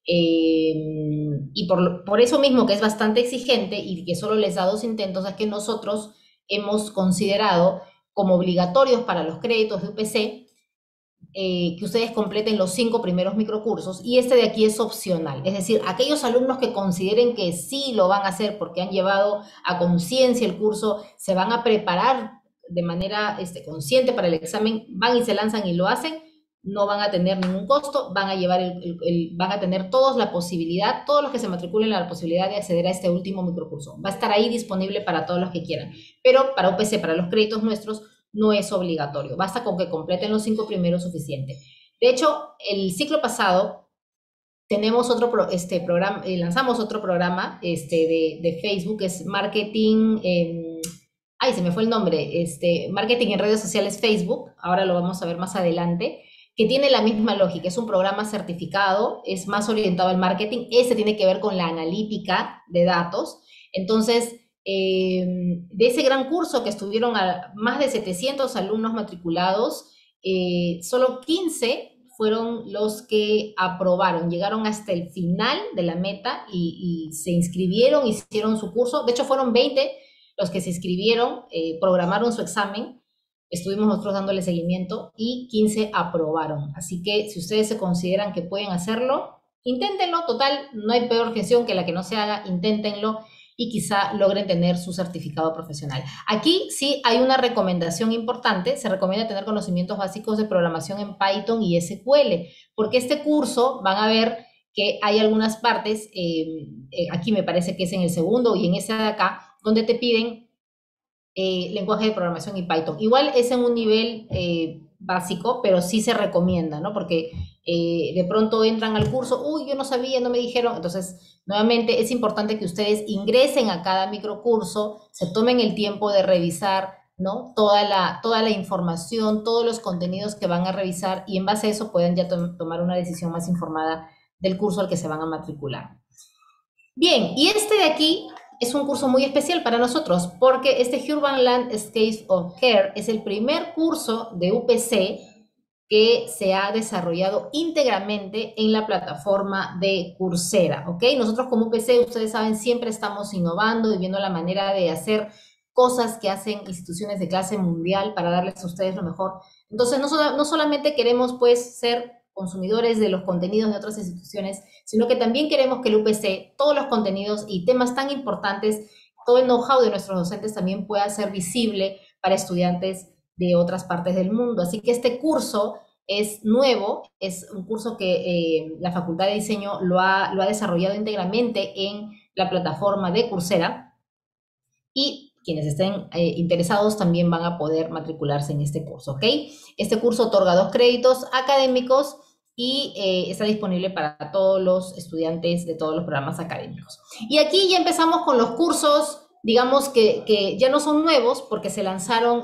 y por eso mismo que es bastante exigente y que solo les da 2 intentos, es que nosotros hemos considerado como obligatorios para los créditos de UPC que ustedes completen los 5 primeros microcursos y este de aquí es opcional. Es decir, aquellos alumnos que consideren que sí lo van a hacer porque han llevado a conciencia el curso, se van a preparar de manera consciente para el examen, van y se lanzan y lo hacen, no van a tener ningún costo, van a llevar van a tener todos la posibilidad, todos los que se matriculen la posibilidad de acceder a este último microcurso. Va a estar ahí disponible para todos los que quieran, pero para UPC, para los créditos nuestros, no es obligatorio, basta con que completen los 5 primeros suficiente. De hecho, el ciclo pasado tenemos otro programa, lanzamos otro programa de Facebook, que es Marketing, se me fue el nombre, Marketing en redes sociales Facebook, ahora lo vamos a ver más adelante, que tiene la misma lógica, es un programa certificado, es más orientado al marketing, tiene que ver con la analítica de datos, entonces de ese gran curso que estuvieron a más de 700 alumnos matriculados, solo 15 fueron los que aprobaron, llegaron hasta el final de la meta y se inscribieron, hicieron su curso. De hecho, fueron 20 los que se inscribieron, programaron su examen, estuvimos nosotros dándole seguimiento y 15 aprobaron. Así que si ustedes se consideran que pueden hacerlo, inténtenlo. Total, no hay peor gestión que la que no se haga, inténtenlo y quizá logren tener su certificado profesional. Aquí sí hay una recomendación importante, se recomienda tener conocimientos básicos de programación en Python y SQL, porque este curso van a ver que hay algunas partes, aquí me parece que es en el segundo y en ese de acá, donde te piden lenguaje de programación y Python. Igual es en un nivel básico, pero sí se recomienda, ¿no? Porque de pronto entran al curso, uy, yo no sabía, no me dijeron. Entonces, nuevamente es importante que ustedes ingresen a cada microcurso, se tomen el tiempo de revisar, ¿no? Toda la información, todos los contenidos que van a revisar y en base a eso pueden ya tomar una decisión más informada del curso al que se van a matricular. Bien, y este de aquí es un curso muy especial para nosotros porque este Urban Landscapes of Care es el primer curso de UPC que se ha desarrollado íntegramente en la plataforma de Coursera, ¿ok? Nosotros como UPC, ustedes saben, siempre estamos innovando y viendo la manera de hacer cosas que hacen instituciones de clase mundial para darles a ustedes lo mejor. Entonces, no solamente queremos, pues, ser consumidores de los contenidos de otras instituciones, sino que también queremos que el UPC, todos los contenidos y temas tan importantes, todo el know-how de nuestros docentes también pueda ser visible para estudiantes de otras partes del mundo. Así que este curso es nuevo, es un curso que la Facultad de Diseño lo ha desarrollado íntegramente en la plataforma de Coursera y quienes estén interesados también van a poder matricularse en este curso, ¿ok? Este curso otorga 2 créditos académicos y está disponible para todos los estudiantes de todos los programas académicos. Y aquí ya empezamos con los cursos, digamos que ya no son nuevos porque se lanzaron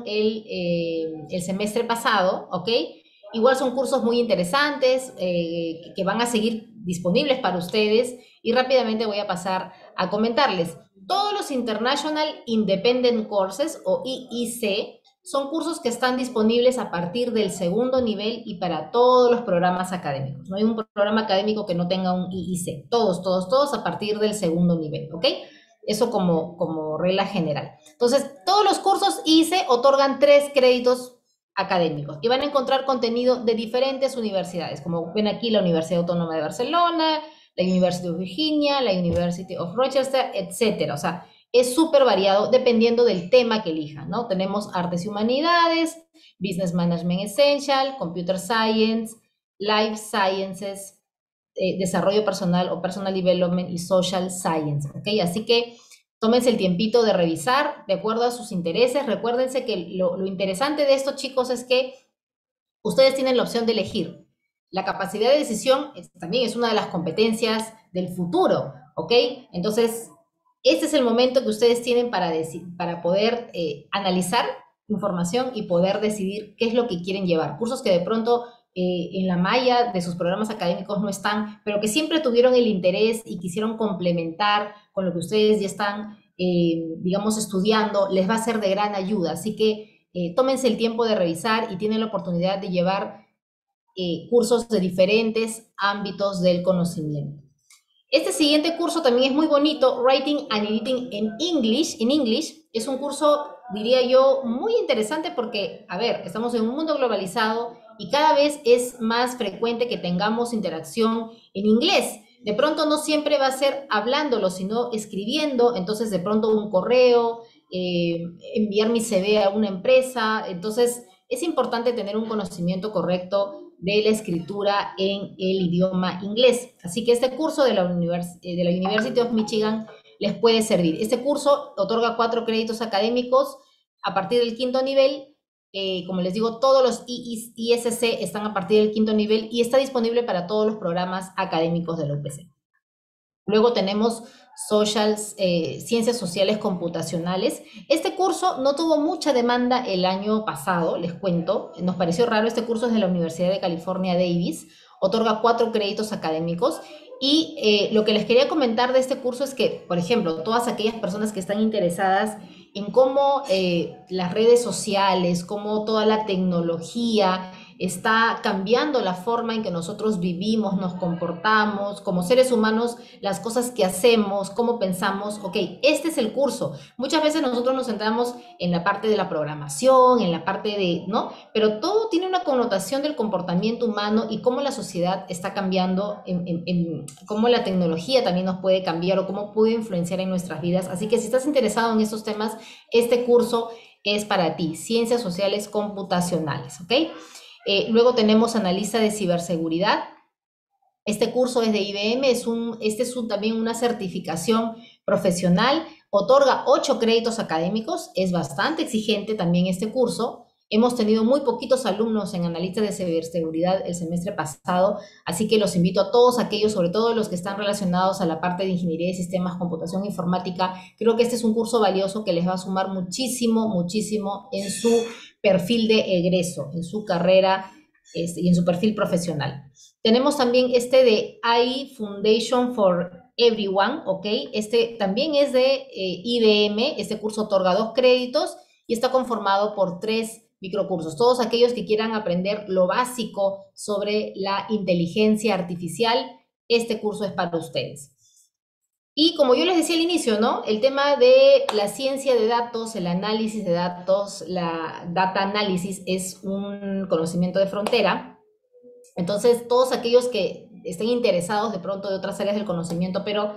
el semestre pasado, ¿ok? Igual son cursos muy interesantes que van a seguir disponibles para ustedes y rápidamente voy a pasar a comentarles. Todos los International Independent Courses o IIC son cursos que están disponibles a partir del segundo nivel y para todos los programas académicos. No hay un programa académico que no tenga un IIC. Todos a partir del segundo nivel, ¿ok? Eso como regla general. Entonces, todos los cursos IIC otorgan 3 créditos académicos y van a encontrar contenido de diferentes universidades, como ven aquí la Universidad Autónoma de Barcelona, la University of Virginia, la University of Rochester, etcétera. O sea, es súper variado dependiendo del tema que elijan, ¿no? Tenemos Artes y Humanidades, Business Management Essential, Computer Science, Life Sciences, Desarrollo Personal o Personal Development y Social Science, ¿ok? Así que tómense el tiempito de revisar de acuerdo a sus intereses. Recuérdense que lo interesante de esto, chicos, es que ustedes tienen la opción de elegir. La capacidad de decisión también es una de las competencias del futuro, ¿ok? Entonces, este es el momento que ustedes tienen para poder analizar información y poder decidir qué es lo que quieren llevar. Cursos que de pronto en la malla de sus programas académicos no están, pero que siempre tuvieron el interés y quisieron complementar con lo que ustedes ya están, digamos, estudiando, les va a ser de gran ayuda. Así que tómense el tiempo de revisar y tienen la oportunidad de llevar cursos de diferentes ámbitos del conocimiento. Este siguiente curso también es muy bonito, Writing and Editing in English. Es un curso, diría yo, muy interesante porque, a ver, estamos en un mundo globalizado y cada vez es más frecuente que tengamos interacción en inglés. De pronto no siempre va a ser hablándolo, sino escribiendo, entonces de pronto un correo, enviar mi CV a una empresa. Entonces es importante tener un conocimiento correcto de la escritura en el idioma inglés. Así que este curso de la University of Michigan les puede servir. Este curso otorga 4 créditos académicos a partir del 5º nivel. Como les digo, todos los ISC están a partir del 5º nivel y está disponible para todos los programas académicos de la UPC. Luego tenemos Ciencias Sociales Computacionales. Este curso no tuvo mucha demanda el año pasado, les cuento. Nos pareció raro. Este curso es de la Universidad de California, Davis. Otorga 4 créditos académicos. Y lo que les quería comentar de este curso es que, por ejemplo, todas aquellas personas que están interesadas en cómo las redes sociales, cómo toda la tecnología está cambiando la forma en que nosotros vivimos, nos comportamos, como seres humanos, las cosas que hacemos, cómo pensamos. Ok, este es el curso. Muchas veces nosotros nos centramos en la parte de la programación, en la parte de, ¿no? Pero todo tiene una connotación del comportamiento humano y cómo la sociedad está cambiando, cómo la tecnología también nos puede cambiar o cómo puede influenciar en nuestras vidas. Así que si estás interesado en estos temas, este curso es para ti, Ciencias Sociales Computacionales, ¿ok? Luego tenemos Analista de Ciberseguridad. Este curso es de IBM, también una certificación profesional, Otorga 8 créditos académicos, es bastante exigente también este curso. Hemos tenido muy poquitos alumnos en analistas de ciberseguridad el semestre pasado, así que los invito a todos aquellos, sobre todo los que están relacionados a la parte de ingeniería de sistemas, computación e informática. Creo que este es un curso valioso que les va a sumar muchísimo, muchísimo en su perfil de egreso, en su carrera y en su perfil profesional. Tenemos también este de AI Foundation for Everyone, ¿ok? Este también es de IBM, este curso otorga 2 créditos y está conformado por 3 microcursos. Todos aquellos que quieran aprender lo básico sobre la inteligencia artificial, este curso es para ustedes. Y como yo les decía al inicio, ¿no? El tema de la ciencia de datos, el análisis de datos, la data análisis es un conocimiento de frontera. Entonces, todos aquellos que estén interesados de pronto de otras áreas del conocimiento, pero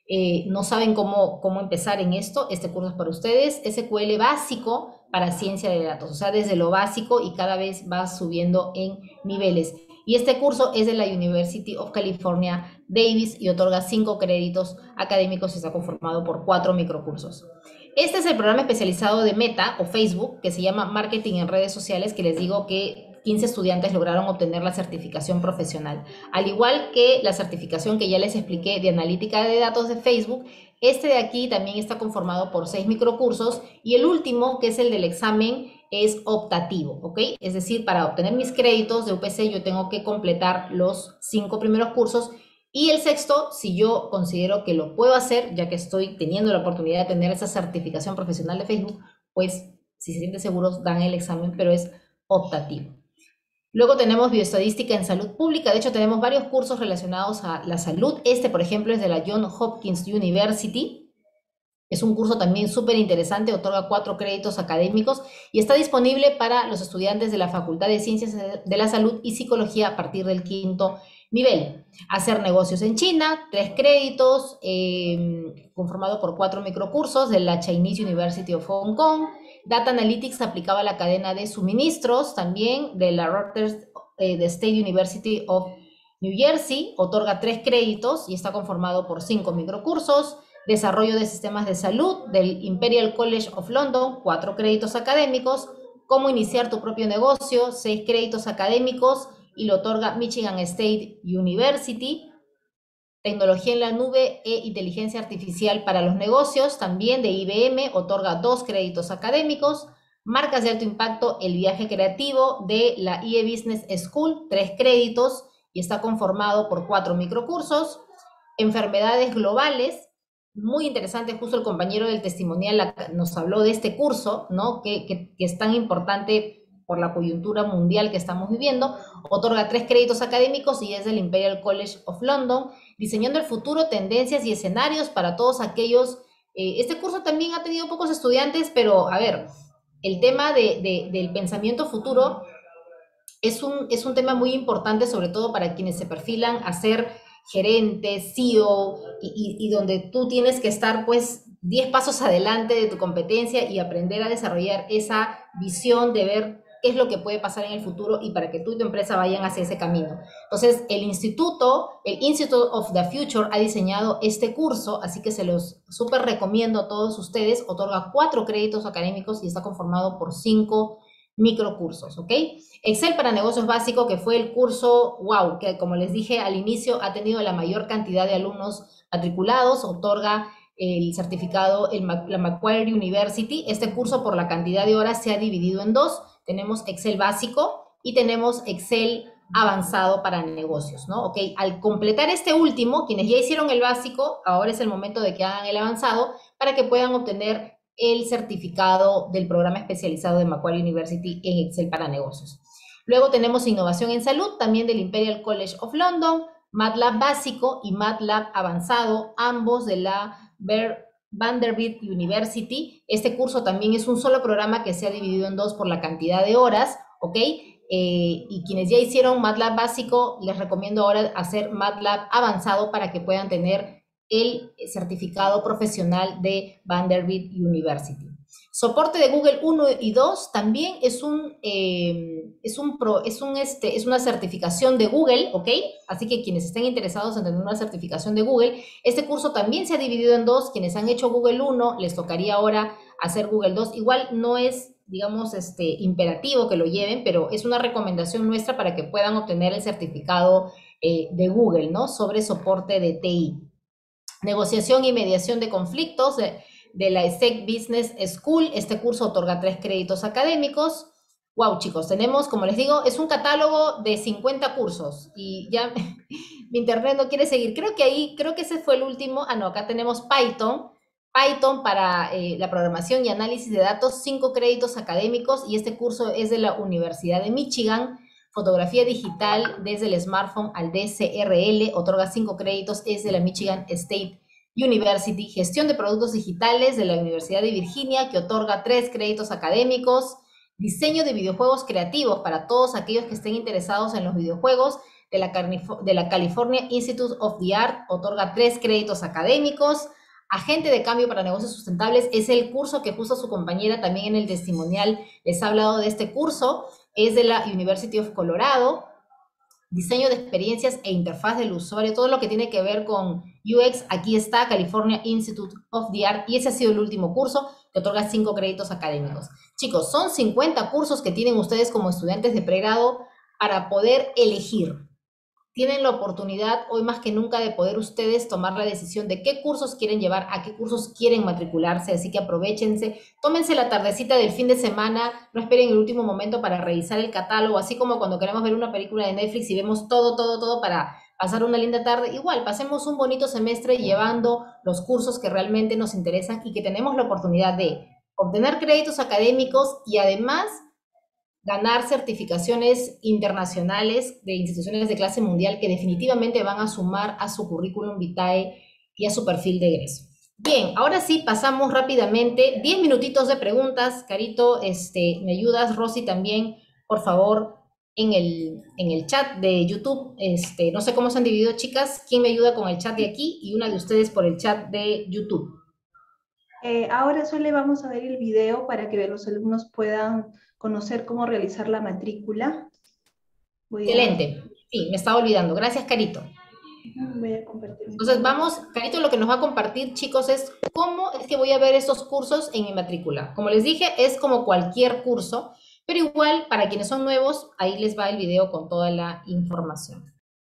no saben cómo empezar en esto, este curso es para ustedes. SQL básico para ciencia de datos, o sea, desde lo básico y cada vez va subiendo en niveles. Y este curso es de la University of California, Davis, y otorga 5 créditos académicos y está conformado por 4 microcursos. Este es el programa especializado de Meta o Facebook, que se llama Marketing en Redes Sociales, que les digo que 15 estudiantes lograron obtener la certificación profesional. Al igual que la certificación que ya les expliqué de analítica de datos de Facebook, este de aquí también está conformado por 6 microcursos y el último, que es el del examen, es optativo, ¿ok? Es decir, para obtener mis créditos de UPC yo tengo que completar los 5 primeros cursos y el sexto, si yo considero que lo puedo hacer, ya que estoy teniendo la oportunidad de tener esa certificación profesional de Facebook, pues si se sienten seguros dan el examen, pero es optativo. Luego tenemos bioestadística en salud pública. De hecho, tenemos varios cursos relacionados a la salud. Este, por ejemplo, es de la Johns Hopkins University. Es un curso también súper interesante, otorga 4 créditos académicos y está disponible para los estudiantes de la Facultad de Ciencias de la Salud y Psicología a partir del 5º nivel. Hacer negocios en China, 3 créditos, conformado por 4 microcursos de la Chinese University of Hong Kong. Data Analytics aplicaba a la cadena de suministros también de la Rutgers de State University of New Jersey, otorga 3 créditos y está conformado por 5 microcursos. Desarrollo de sistemas de salud del Imperial College of London, 4 créditos académicos. Cómo iniciar tu propio negocio, 6 créditos académicos y lo otorga Michigan State University. Tecnología en la nube e inteligencia artificial para los negocios, también de IBM, otorga 2 créditos académicos. Marcas de alto impacto, el viaje creativo de la IE Business School, 3 créditos y está conformado por 4 microcursos. Enfermedades globales, muy interesante, justo el compañero del testimonial nos habló de este curso, ¿no? que es tan importante por la coyuntura mundial que estamos viviendo. Otorga 3 créditos académicos y es del Imperial College of London. Diseñando el futuro, tendencias y escenarios para todos aquellos. Este curso también ha tenido pocos estudiantes, pero a ver, el tema del pensamiento futuro es un tema muy importante, sobre todo para quienes se perfilan a ser gerentes, CEO, y donde tú tienes que estar pues 10 pasos adelante de tu competencia y aprender a desarrollar esa visión de ver qué es lo que puede pasar en el futuro y para que tú y tu empresa vayan hacia ese camino. Entonces, el Institute of the Future ha diseñado este curso, así que se los súper recomiendo a todos ustedes. Otorga 4 créditos académicos y está conformado por 5 microcursos, ¿ok? Excel para negocios básicos, que fue el curso, wow, que como les dije al inicio, ha tenido la mayor cantidad de alumnos matriculados, otorga el certificado, la Macquarie University. Este curso, por la cantidad de horas, se ha dividido en 2. Tenemos Excel básico y tenemos Excel avanzado para negocios, ¿no? Ok, al completar este último, quienes ya hicieron el básico, ahora es el momento de que hagan el avanzado para que puedan obtener el certificado del programa especializado de Macquarie University en Excel para negocios. Luego tenemos innovación en salud, también del Imperial College of London, MATLAB básico y MATLAB avanzado, ambos de la Vanderbilt University. Este curso también es un solo programa que se ha dividido en 2 por la cantidad de horas, ¿ok? Y quienes ya hicieron MATLAB básico, les recomiendo ahora hacer MATLAB avanzado para que puedan tener el certificado profesional de Vanderbilt University. Soporte de Google 1 y 2 también es una certificación de Google, ¿ok? Así que quienes estén interesados en tener una certificación de Google, este curso también se ha dividido en dos. Quienes han hecho Google 1, les tocaría ahora hacer Google 2. Igual no es, digamos, imperativo que lo lleven, pero es una recomendación nuestra para que puedan obtener el certificado de Google, ¿no? Sobre soporte de TI. Negociación y mediación de conflictos de la ESSEC Business School. Este curso otorga 3 créditos académicos. Wow, chicos, tenemos, como les digo, es un catálogo de 50 cursos y ya mi internet no quiere seguir. Creo que ese fue el último. Ah, no, acá tenemos Python para la programación y análisis de datos, 5 créditos académicos, y este curso es de la Universidad de Michigan. Fotografía digital desde el smartphone al DSRL, otorga 5 créditos, es de la Michigan State University. Gestión de productos digitales de la Universidad de Virginia, que otorga 3 créditos académicos. Diseño de videojuegos creativos para todos aquellos que estén interesados en los videojuegos, de la California Institute of the Arts, otorga 3 créditos académicos. Agente de cambio para negocios sustentables es el curso que justo su compañera también en el testimonial les ha hablado de este curso. Es de la University of Colorado. Diseño de experiencias e interfaz del usuario, todo lo que tiene que ver con UX, aquí está, California Institute of the Arts, y ese ha sido el último curso que otorga 5 créditos académicos. Chicos, son 50 cursos que tienen ustedes como estudiantes de pregrado para poder elegir. Tienen la oportunidad hoy más que nunca de poder ustedes tomar la decisión de qué cursos quieren llevar, a qué cursos quieren matricularse, así que aprovéchense, tómense la tardecita del fin de semana, no esperen el último momento para revisar el catálogo, así como cuando queremos ver una película de Netflix y vemos todo para pasar una linda tarde. Igual, pasemos un bonito semestre llevando los cursos que realmente nos interesan y que tenemos la oportunidad de obtener créditos académicos y además ganar certificaciones internacionales de instituciones de clase mundial que definitivamente van a sumar a su currículum vitae y a su perfil de egreso. Bien, ahora sí pasamos rápidamente, 10 minutitos de preguntas. Carito, ¿me ayudas? Rosy también, por favor, en el chat de YouTube. No sé cómo se han dividido, chicas. ¿Quién me ayuda con el chat de aquí? Y una de ustedes por el chat de YouTube. Ahora solo vamos a ver el video para que los alumnos puedan conocer cómo realizar la matrícula. Excelente. Sí, me estaba olvidando. Gracias, Carito. Voy a compartir. Entonces vamos, Carito lo que nos va a compartir, chicos, es cómo es que voy a ver estos cursos en mi matrícula. Como les dije, es como cualquier curso, pero igual para quienes son nuevos, ahí les va el video con toda la información.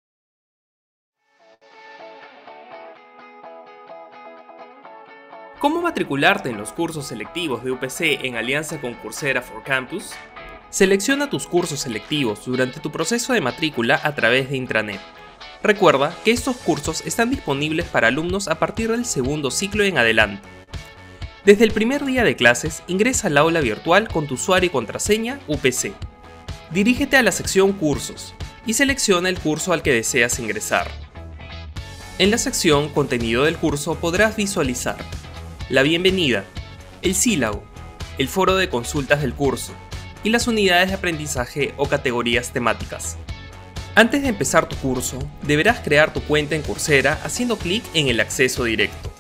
¿Cómo matricularte en los cursos selectivos de UPC en alianza con Coursera for Campus? Selecciona tus cursos selectivos durante tu proceso de matrícula a través de intranet. Recuerda que estos cursos están disponibles para alumnos a partir del segundo ciclo en adelante. Desde el primer día de clases, ingresa al aula virtual con tu usuario y contraseña UPC. Dirígete a la sección Cursos y selecciona el curso al que deseas ingresar. En la sección Contenido del curso podrás visualizar la bienvenida, el sílabo, el foro de consultas del curso y las unidades de aprendizaje o categorías temáticas. Antes de empezar tu curso, deberás crear tu cuenta en Coursera haciendo clic en el acceso directo.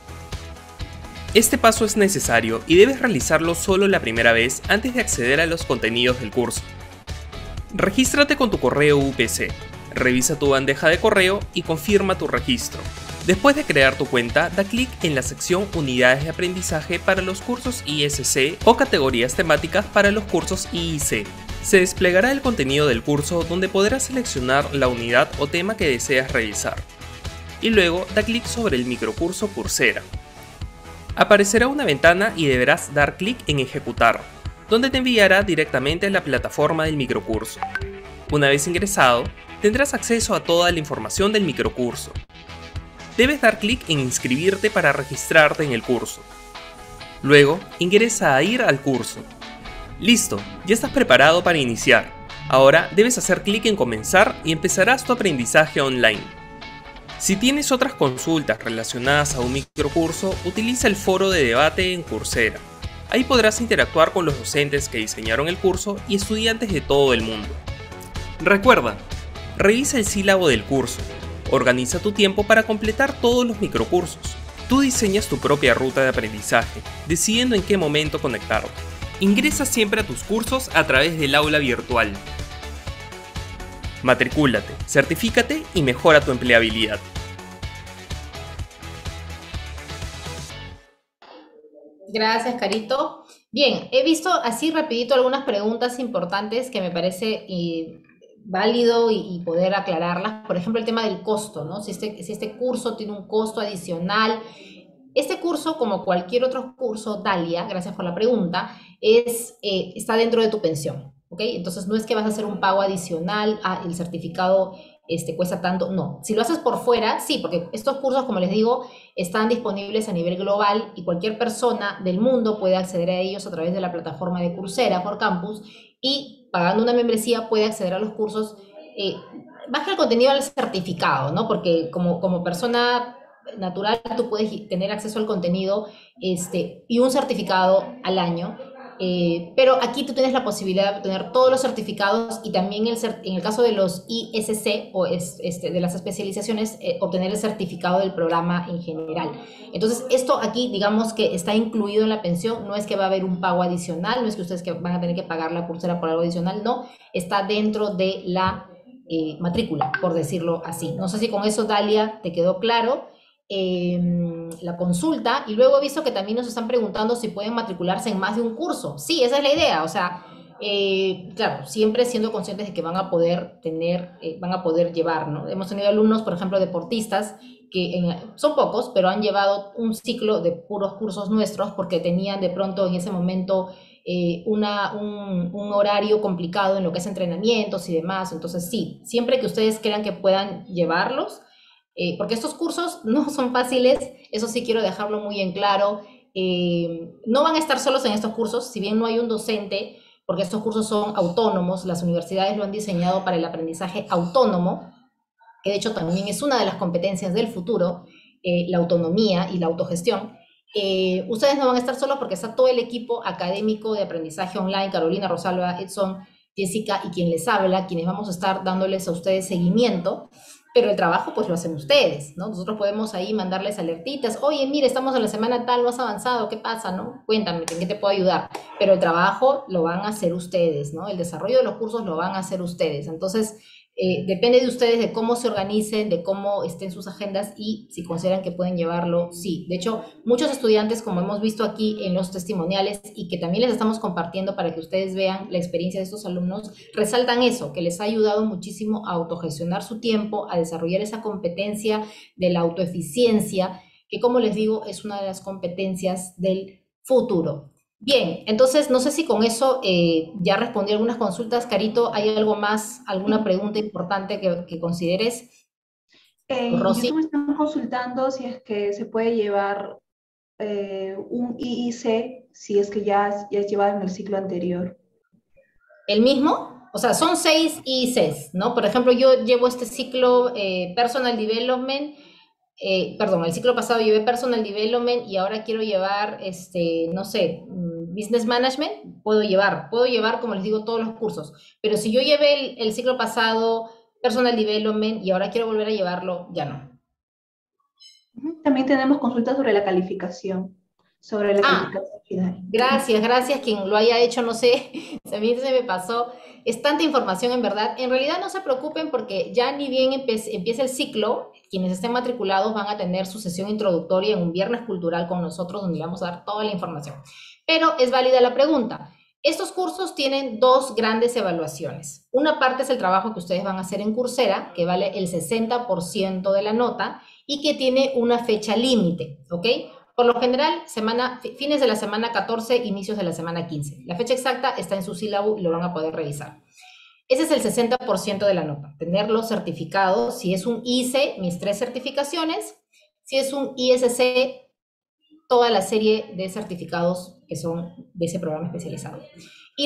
Este paso es necesario y debes realizarlo solo la primera vez antes de acceder a los contenidos del curso. Regístrate con tu correo UPC, revisa tu bandeja de correo y confirma tu registro. Después de crear tu cuenta, da clic en la sección Unidades de aprendizaje para los cursos ISC o categorías temáticas para los cursos IIC. Se desplegará el contenido del curso donde podrás seleccionar la unidad o tema que deseas revisar. Y luego da clic sobre el microcurso Coursera. Aparecerá una ventana y deberás dar clic en Ejecutar, donde te enviará directamente a la plataforma del microcurso. Una vez ingresado, tendrás acceso a toda la información del microcurso. Debes dar clic en Inscribirte para registrarte en el curso. Luego, ingresa a Ir al curso. Listo, ya estás preparado para iniciar. Ahora debes hacer clic en Comenzar y empezarás tu aprendizaje online. Si tienes otras consultas relacionadas a un microcurso, utiliza el foro de debate en Coursera. Ahí podrás interactuar con los docentes que diseñaron el curso y estudiantes de todo el mundo. Recuerda, revisa el sílabo del curso. Organiza tu tiempo para completar todos los microcursos. Tú diseñas tu propia ruta de aprendizaje, decidiendo en qué momento conectarte. Ingresa siempre a tus cursos a través del aula virtual. Matricúlate, certifícate y mejora tu empleabilidad. Gracias, Carito. Bien, he visto así rapidito algunas preguntas importantes que me parece válido y poder aclararlas. Por ejemplo, el tema del costo, ¿no? Si este curso tiene un costo adicional. Este curso, como cualquier otro curso, Dalia, gracias por la pregunta, está dentro de tu pensión, ¿ok? Entonces no es que vas a hacer un pago adicional, el certificado cuesta tanto, no. Si lo haces por fuera, sí, porque estos cursos, como les digo, están disponibles a nivel global y cualquier persona del mundo puede acceder a ellos a través de la plataforma de Coursera for Campus y pagando una membresía puede acceder a los cursos, más que el contenido al certificado, ¿no? Porque como persona natural tú puedes tener acceso al contenido y un certificado al año, pero aquí tú tienes la posibilidad de obtener todos los certificados y también en el caso de los ISC o de las especializaciones, obtener el certificado del programa en general. Entonces esto aquí digamos que está incluido en la pensión, no es que va a haber un pago adicional, no es que ustedes van a tener que pagar la Coursera por algo adicional, no, está dentro de la matrícula, por decirlo así. No sé si con eso, Dalia, te quedó claro la consulta. Y luego he visto que también nos están preguntando si pueden matricularse en más de un curso. Sí, esa es la idea, o sea, claro, siempre siendo conscientes de que van a poder llevar, ¿no? Hemos tenido alumnos, por ejemplo, deportistas, que son pocos, pero han llevado un ciclo de puros cursos nuestros porque tenían de pronto en ese momento un horario complicado en lo que es entrenamientos y demás. Entonces sí, siempre que ustedes crean que puedan llevarlos, porque estos cursos no son fáciles, eso sí quiero dejarlo muy en claro. No van a estar solos en estos cursos, si bien no hay un docente, porque estos cursos son autónomos, las universidades lo han diseñado para el aprendizaje autónomo, que de hecho también es una de las competencias del futuro, la autonomía y la autogestión. Ustedes no van a estar solos porque está todo el equipo académico de aprendizaje online, Carolina, Rosalba, Edson, Jessica y quien les habla, quienes vamos a estar dándoles a ustedes seguimiento, pero el trabajo pues lo hacen ustedes, ¿no? Nosotros podemos ahí mandarles alertitas, oye, mire, estamos en la semana tal, no has avanzado, ¿qué pasa, no? Cuéntame, ¿en qué te puedo ayudar? Pero el trabajo lo van a hacer ustedes, ¿no? El desarrollo de los cursos lo van a hacer ustedes, entonces depende de ustedes, de cómo se organicen, de cómo estén sus agendas y si consideran que pueden llevarlo, sí. De hecho, muchos estudiantes, como hemos visto aquí en los testimoniales y que también les estamos compartiendo para que ustedes vean la experiencia de estos alumnos, resaltan eso, que les ha ayudado muchísimo a autogestionar su tiempo, a desarrollar esa competencia de la autoeficiencia, que como les digo, es una de las competencias del futuro. Bien, entonces no sé si con eso ya respondí algunas consultas. Carito, ¿hay algo más, alguna pregunta importante que consideres? Rosy. YouTube están consultando si es que se puede llevar un IIC si es que ya has llevado en el ciclo anterior. ¿El mismo? O sea, son 6 IICs, ¿no? Por ejemplo, yo llevo este ciclo Personal Development, el ciclo pasado llevé Personal Development y ahora quiero llevar, no sé, Business Management, puedo llevar, como les digo, todos los cursos. Pero si yo llevé el ciclo pasado Personal Development y ahora quiero volver a llevarlo, ya no. También tenemos consultas sobre la calificación, calificación final. Gracias, quien lo haya hecho, no sé, a mí se me pasó. Es tanta información en verdad. En realidad no se preocupen porque ya ni bien empieza el ciclo, quienes estén matriculados van a tener su sesión introductoria en un viernes cultural con nosotros donde vamos a dar toda la información. Pero es válida la pregunta. Estos cursos tienen dos grandes evaluaciones. Una parte es el trabajo que ustedes van a hacer en Coursera, que vale el 60% de la nota y que tiene una fecha límite, ¿ok? Por lo general, fines de la semana 14, inicios de la semana 15. La fecha exacta está en su sílabo y lo van a poder revisar. Ese es el 60% de la nota. Tenerlo certificado, si es un IC, mis 3 certificaciones. Si es un ISC, toda la serie de certificados que son de ese programa especializado. Y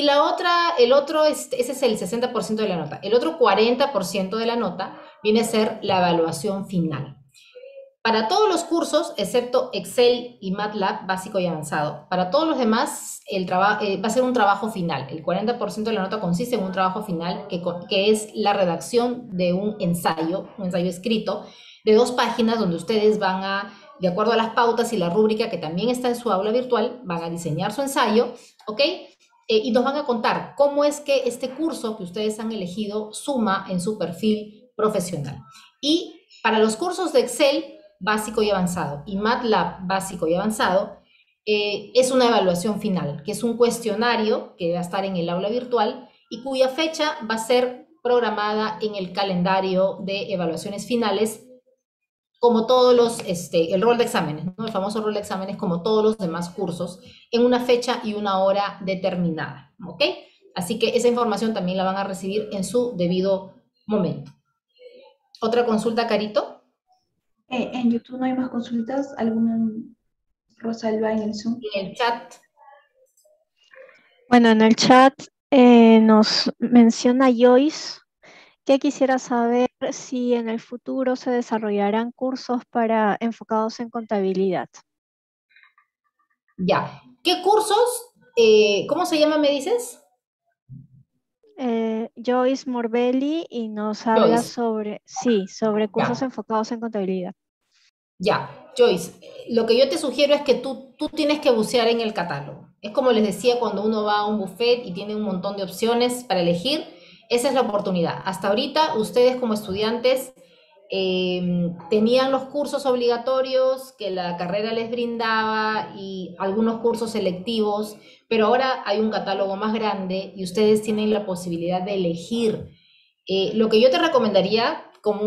ese es el 60% de la nota. El otro 40% de la nota viene a ser la evaluación final. Para todos los cursos, excepto Excel y MATLAB básico y avanzado, para todos los demás va a ser un trabajo final. El 40% de la nota consiste en un trabajo final que es la redacción de un ensayo escrito de 2 páginas donde ustedes van a de acuerdo a las pautas y la rúbrica que también está en su aula virtual, van a diseñar su ensayo, ¿ok? Y nos van a contar cómo es que este curso que ustedes han elegido suma en su perfil profesional. Y para los cursos de Excel básico y avanzado y MATLAB básico y avanzado, es una evaluación final, que es un cuestionario que va a estar en el aula virtual y cuya fecha va a ser programada en el calendario de evaluaciones finales, como todos los, el rol de exámenes, ¿no? El famoso rol de exámenes, como todos los demás cursos, en una fecha y una hora determinada, ¿ok? Así que esa información también la van a recibir en su debido momento. ¿Otra consulta, Carito? En YouTube no hay más consultas. ¿Alguna, Rosalba, en el Zoom? En el chat. Bueno, en el chat nos menciona Joyce que quisiera saber si en el futuro se desarrollarán cursos enfocados en contabilidad. Ya. ¿Qué cursos? ¿Cómo se llama, me dices? Joyce Morbelli, y nos habla Joyce. sobre cursos Ya. enfocados en contabilidad. Ya, Joyce, lo que yo te sugiero es que tú tienes que bucear en el catálogo. Es como les decía, cuando uno va a un buffet y tiene un montón de opciones para elegir, esa es la oportunidad. Hasta ahorita, ustedes como estudiantes tenían los cursos obligatorios que la carrera les brindaba y algunos cursos selectivos, pero ahora hay un catálogo más grande y ustedes tienen la posibilidad de elegir. Lo que yo te recomendaría como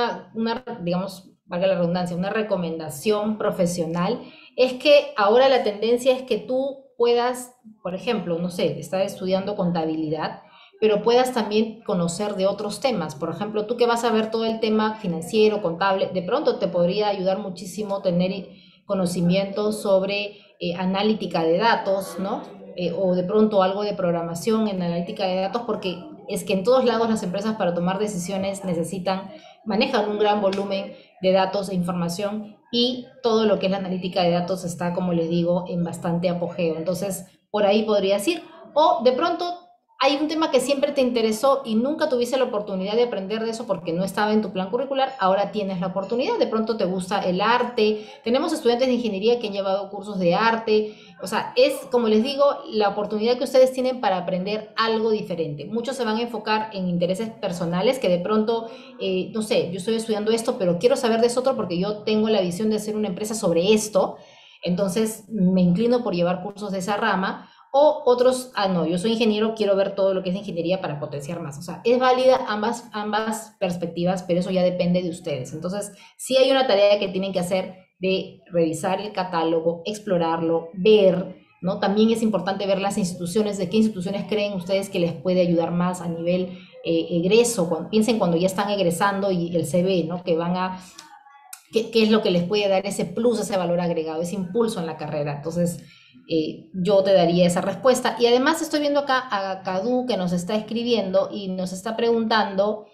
digamos, valga la redundancia, una recomendación profesional, es que ahora la tendencia es que tú puedas, por ejemplo, no sé, estar estudiando contabilidad, pero puedas también conocer de otros temas. Por ejemplo, tú que vas a ver todo el tema financiero, contable, de pronto te podría ayudar muchísimo tener conocimientos sobre analítica de datos, ¿no? O de pronto algo de programación en analítica de datos, porque es que en todos lados las empresas para tomar decisiones manejan un gran volumen de datos e información, y todo lo que es la analítica de datos está, como les digo, en bastante apogeo. Entonces, por ahí podrías ir. O de pronto hay un tema que siempre te interesó y nunca tuviste la oportunidad de aprender de eso porque no estaba en tu plan curricular, ahora tienes la oportunidad. De pronto te gusta el arte. Tenemos estudiantes de ingeniería que han llevado cursos de arte. O sea, es, como les digo, la oportunidad que ustedes tienen para aprender algo diferente. Muchos se van a enfocar en intereses personales que de pronto, no sé, yo estoy estudiando esto, pero quiero saber de eso otro porque yo tengo la visión de hacer una empresa sobre esto. Entonces me inclino por llevar cursos de esa rama. O otros, no, yo soy ingeniero, quiero ver todo lo que es ingeniería para potenciar más. O sea, es válida ambas perspectivas, pero eso ya depende de ustedes. Entonces, sí hay una tarea que tienen que hacer de revisar el catálogo, explorarlo, ver, ¿no? También es importante ver las instituciones, de qué instituciones creen ustedes que les puede ayudar más a nivel egreso. Piensen cuando ya están egresando y el CV, ¿no? Que van a... ¿Qué es lo que les puede dar ese plus, ese valor agregado, ese impulso en la carrera? Entonces, yo te daría esa respuesta. Y además estoy viendo acá a Cadu que nos está escribiendo y nos está preguntando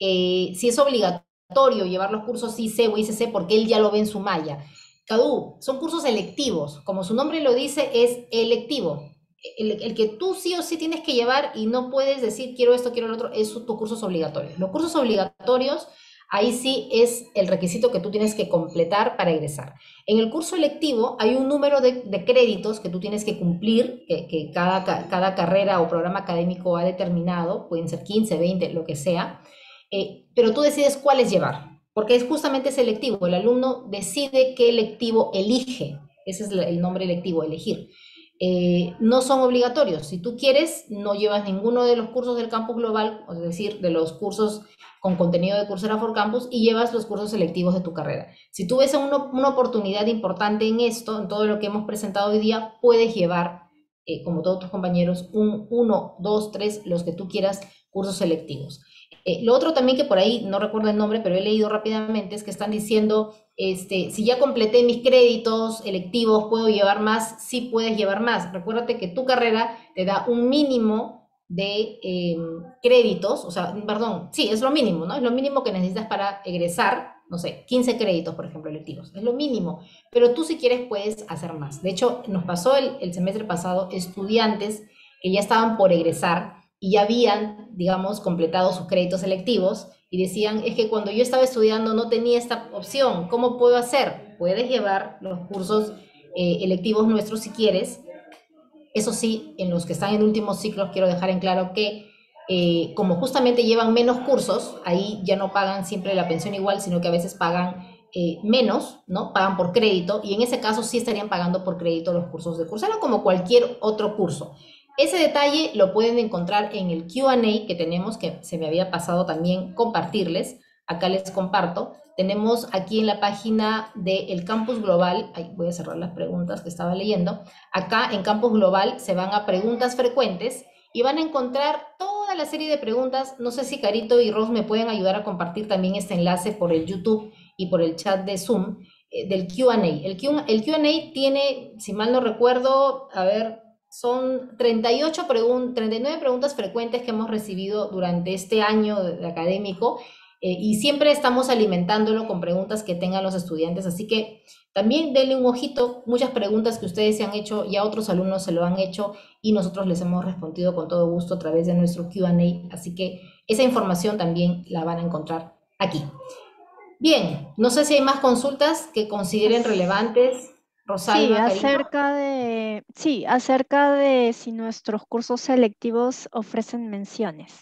si es obligatorio llevar los cursos IC o ICC porque él ya lo ve en su malla. Cadu, son cursos electivos, como su nombre lo dice, es electivo. El que tú sí o sí tienes que llevar y no puedes decir quiero esto, quiero lo otro, es tus cursos obligatorios. Los cursos obligatorios, ahí sí es el requisito que tú tienes que completar para egresar. En el curso electivo hay un número de créditos que tú tienes que cumplir, que cada carrera o programa académico ha determinado, pueden ser 15, 20, lo que sea, pero tú decides cuáles llevar, porque es justamente selectivo. El alumno decide qué electivo elige, ese es el nombre electivo, elegir. No son obligatorios. Si tú quieres, no llevas ninguno de los cursos del campus global, es decir, de los cursos con contenido de Coursera for Campus, y llevas los cursos selectivos de tu carrera. Si tú ves una oportunidad importante en esto, en todo lo que hemos presentado hoy día, puedes llevar, como todos tus compañeros, 1, 2, 3, los que tú quieras, cursos selectivos. Lo otro también que por ahí, no recuerdo el nombre, pero he leído rápidamente, es que están diciendo, si ya completé mis créditos electivos, ¿puedo llevar más? Sí puedes llevar más. Recuérdate que tu carrera te da un mínimo de créditos, o sea, perdón, sí, es lo mínimo, ¿no? Es lo mínimo que necesitas para egresar, no sé, 15 créditos, por ejemplo, electivos. Es lo mínimo, pero tú si quieres puedes hacer más. De hecho, nos pasó el semestre pasado estudiantes que ya estaban por egresar y ya habían digamos, completado sus créditos selectivos y decían, es que cuando yo estaba estudiando no tenía esta opción, ¿cómo puedo hacer? Puedes llevar los cursos electivos nuestros si quieres. Eso sí, en los que están en últimos ciclos quiero dejar en claro que como justamente llevan menos cursos, ahí ya no pagan siempre la pensión igual, sino que a veces pagan menos, ¿no? Pagan por crédito, y en ese caso sí estarían pagando por crédito los cursos de Coursera como cualquier otro curso. Ese detalle lo pueden encontrar en el Q&A que tenemos, que se me había pasado también compartirles. Acá les comparto. Tenemos aquí en la página del Campus Global, ahí voy a cerrar las preguntas que estaba leyendo. Acá en Campus Global se van a preguntas frecuentes y van a encontrar toda la serie de preguntas. No sé si Carito y Ros me pueden ayudar a compartir también este enlace por el YouTube y por el chat de Zoom del Q&A. El Q&A tiene, si mal no recuerdo, a ver, son 39 preguntas frecuentes que hemos recibido durante este año académico, y siempre estamos alimentándolo con preguntas que tengan los estudiantes, así que también denle un ojito. Muchas preguntas que ustedes se han hecho, ya otros alumnos se lo han hecho y nosotros les hemos respondido con todo gusto a través de nuestro Q&A, así que esa información también la van a encontrar aquí. Bien, no sé si hay más consultas que consideren relevantes. Rosalba, Sí, acerca de si nuestros cursos selectivos ofrecen menciones.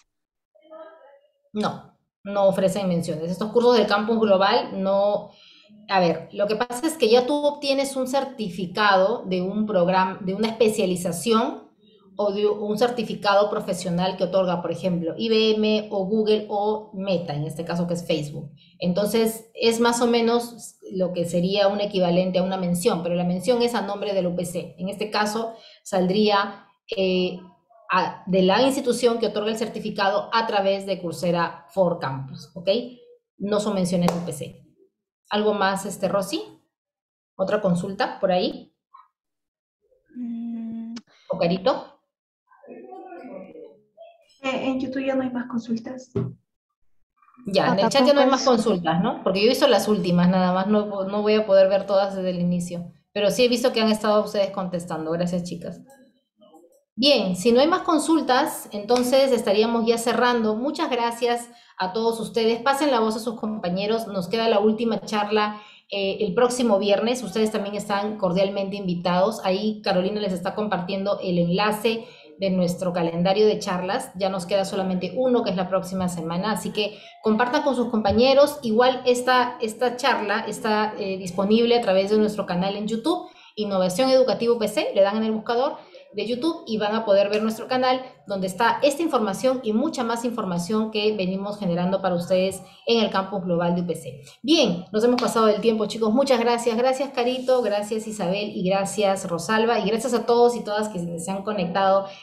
No, no ofrecen menciones. Estos cursos del Campus Global no. A ver, lo que pasa es que ya tú obtienes un certificado de un programa, de una especialización o de un certificado profesional que otorga, por ejemplo, IBM o Google o Meta, en este caso que es Facebook. Entonces, es más o menos lo que sería un equivalente a una mención, pero la mención es a nombre del UPC. En este caso, saldría de la institución que otorga el certificado a través de Coursera for Campus, ¿ok? No son menciones del UPC. ¿Algo más, Rosy? ¿Otra consulta por ahí? ¿O Carito? En YouTube ya no hay más consultas. Ya, en el chat ya no hay más consultas, ¿no? Porque yo he visto las últimas nada más, no voy a poder ver todas desde el inicio. Pero sí he visto que han estado ustedes contestando. Gracias, chicas. Bien, si no hay más consultas, entonces estaríamos ya cerrando. Muchas gracias a todos ustedes. Pasen la voz a sus compañeros. Nos queda la última charla el próximo viernes. Ustedes también están cordialmente invitados. Ahí Carolina les está compartiendo el enlace de nuestro calendario de charlas. Ya nos queda solamente uno, que es la próxima semana. Así que compartan con sus compañeros. Igual esta charla está disponible a través de nuestro canal en YouTube, Innovación Educativa UPC. Le dan en el buscador de YouTube y van a poder ver nuestro canal donde está esta información y mucha más información que venimos generando para ustedes en el Campus Global de UPC. Bien, nos hemos pasado del tiempo, chicos. Muchas gracias. Gracias, Carito. Gracias, Isabel. Y gracias, Rosalba. Y gracias a todos y todas que se han conectado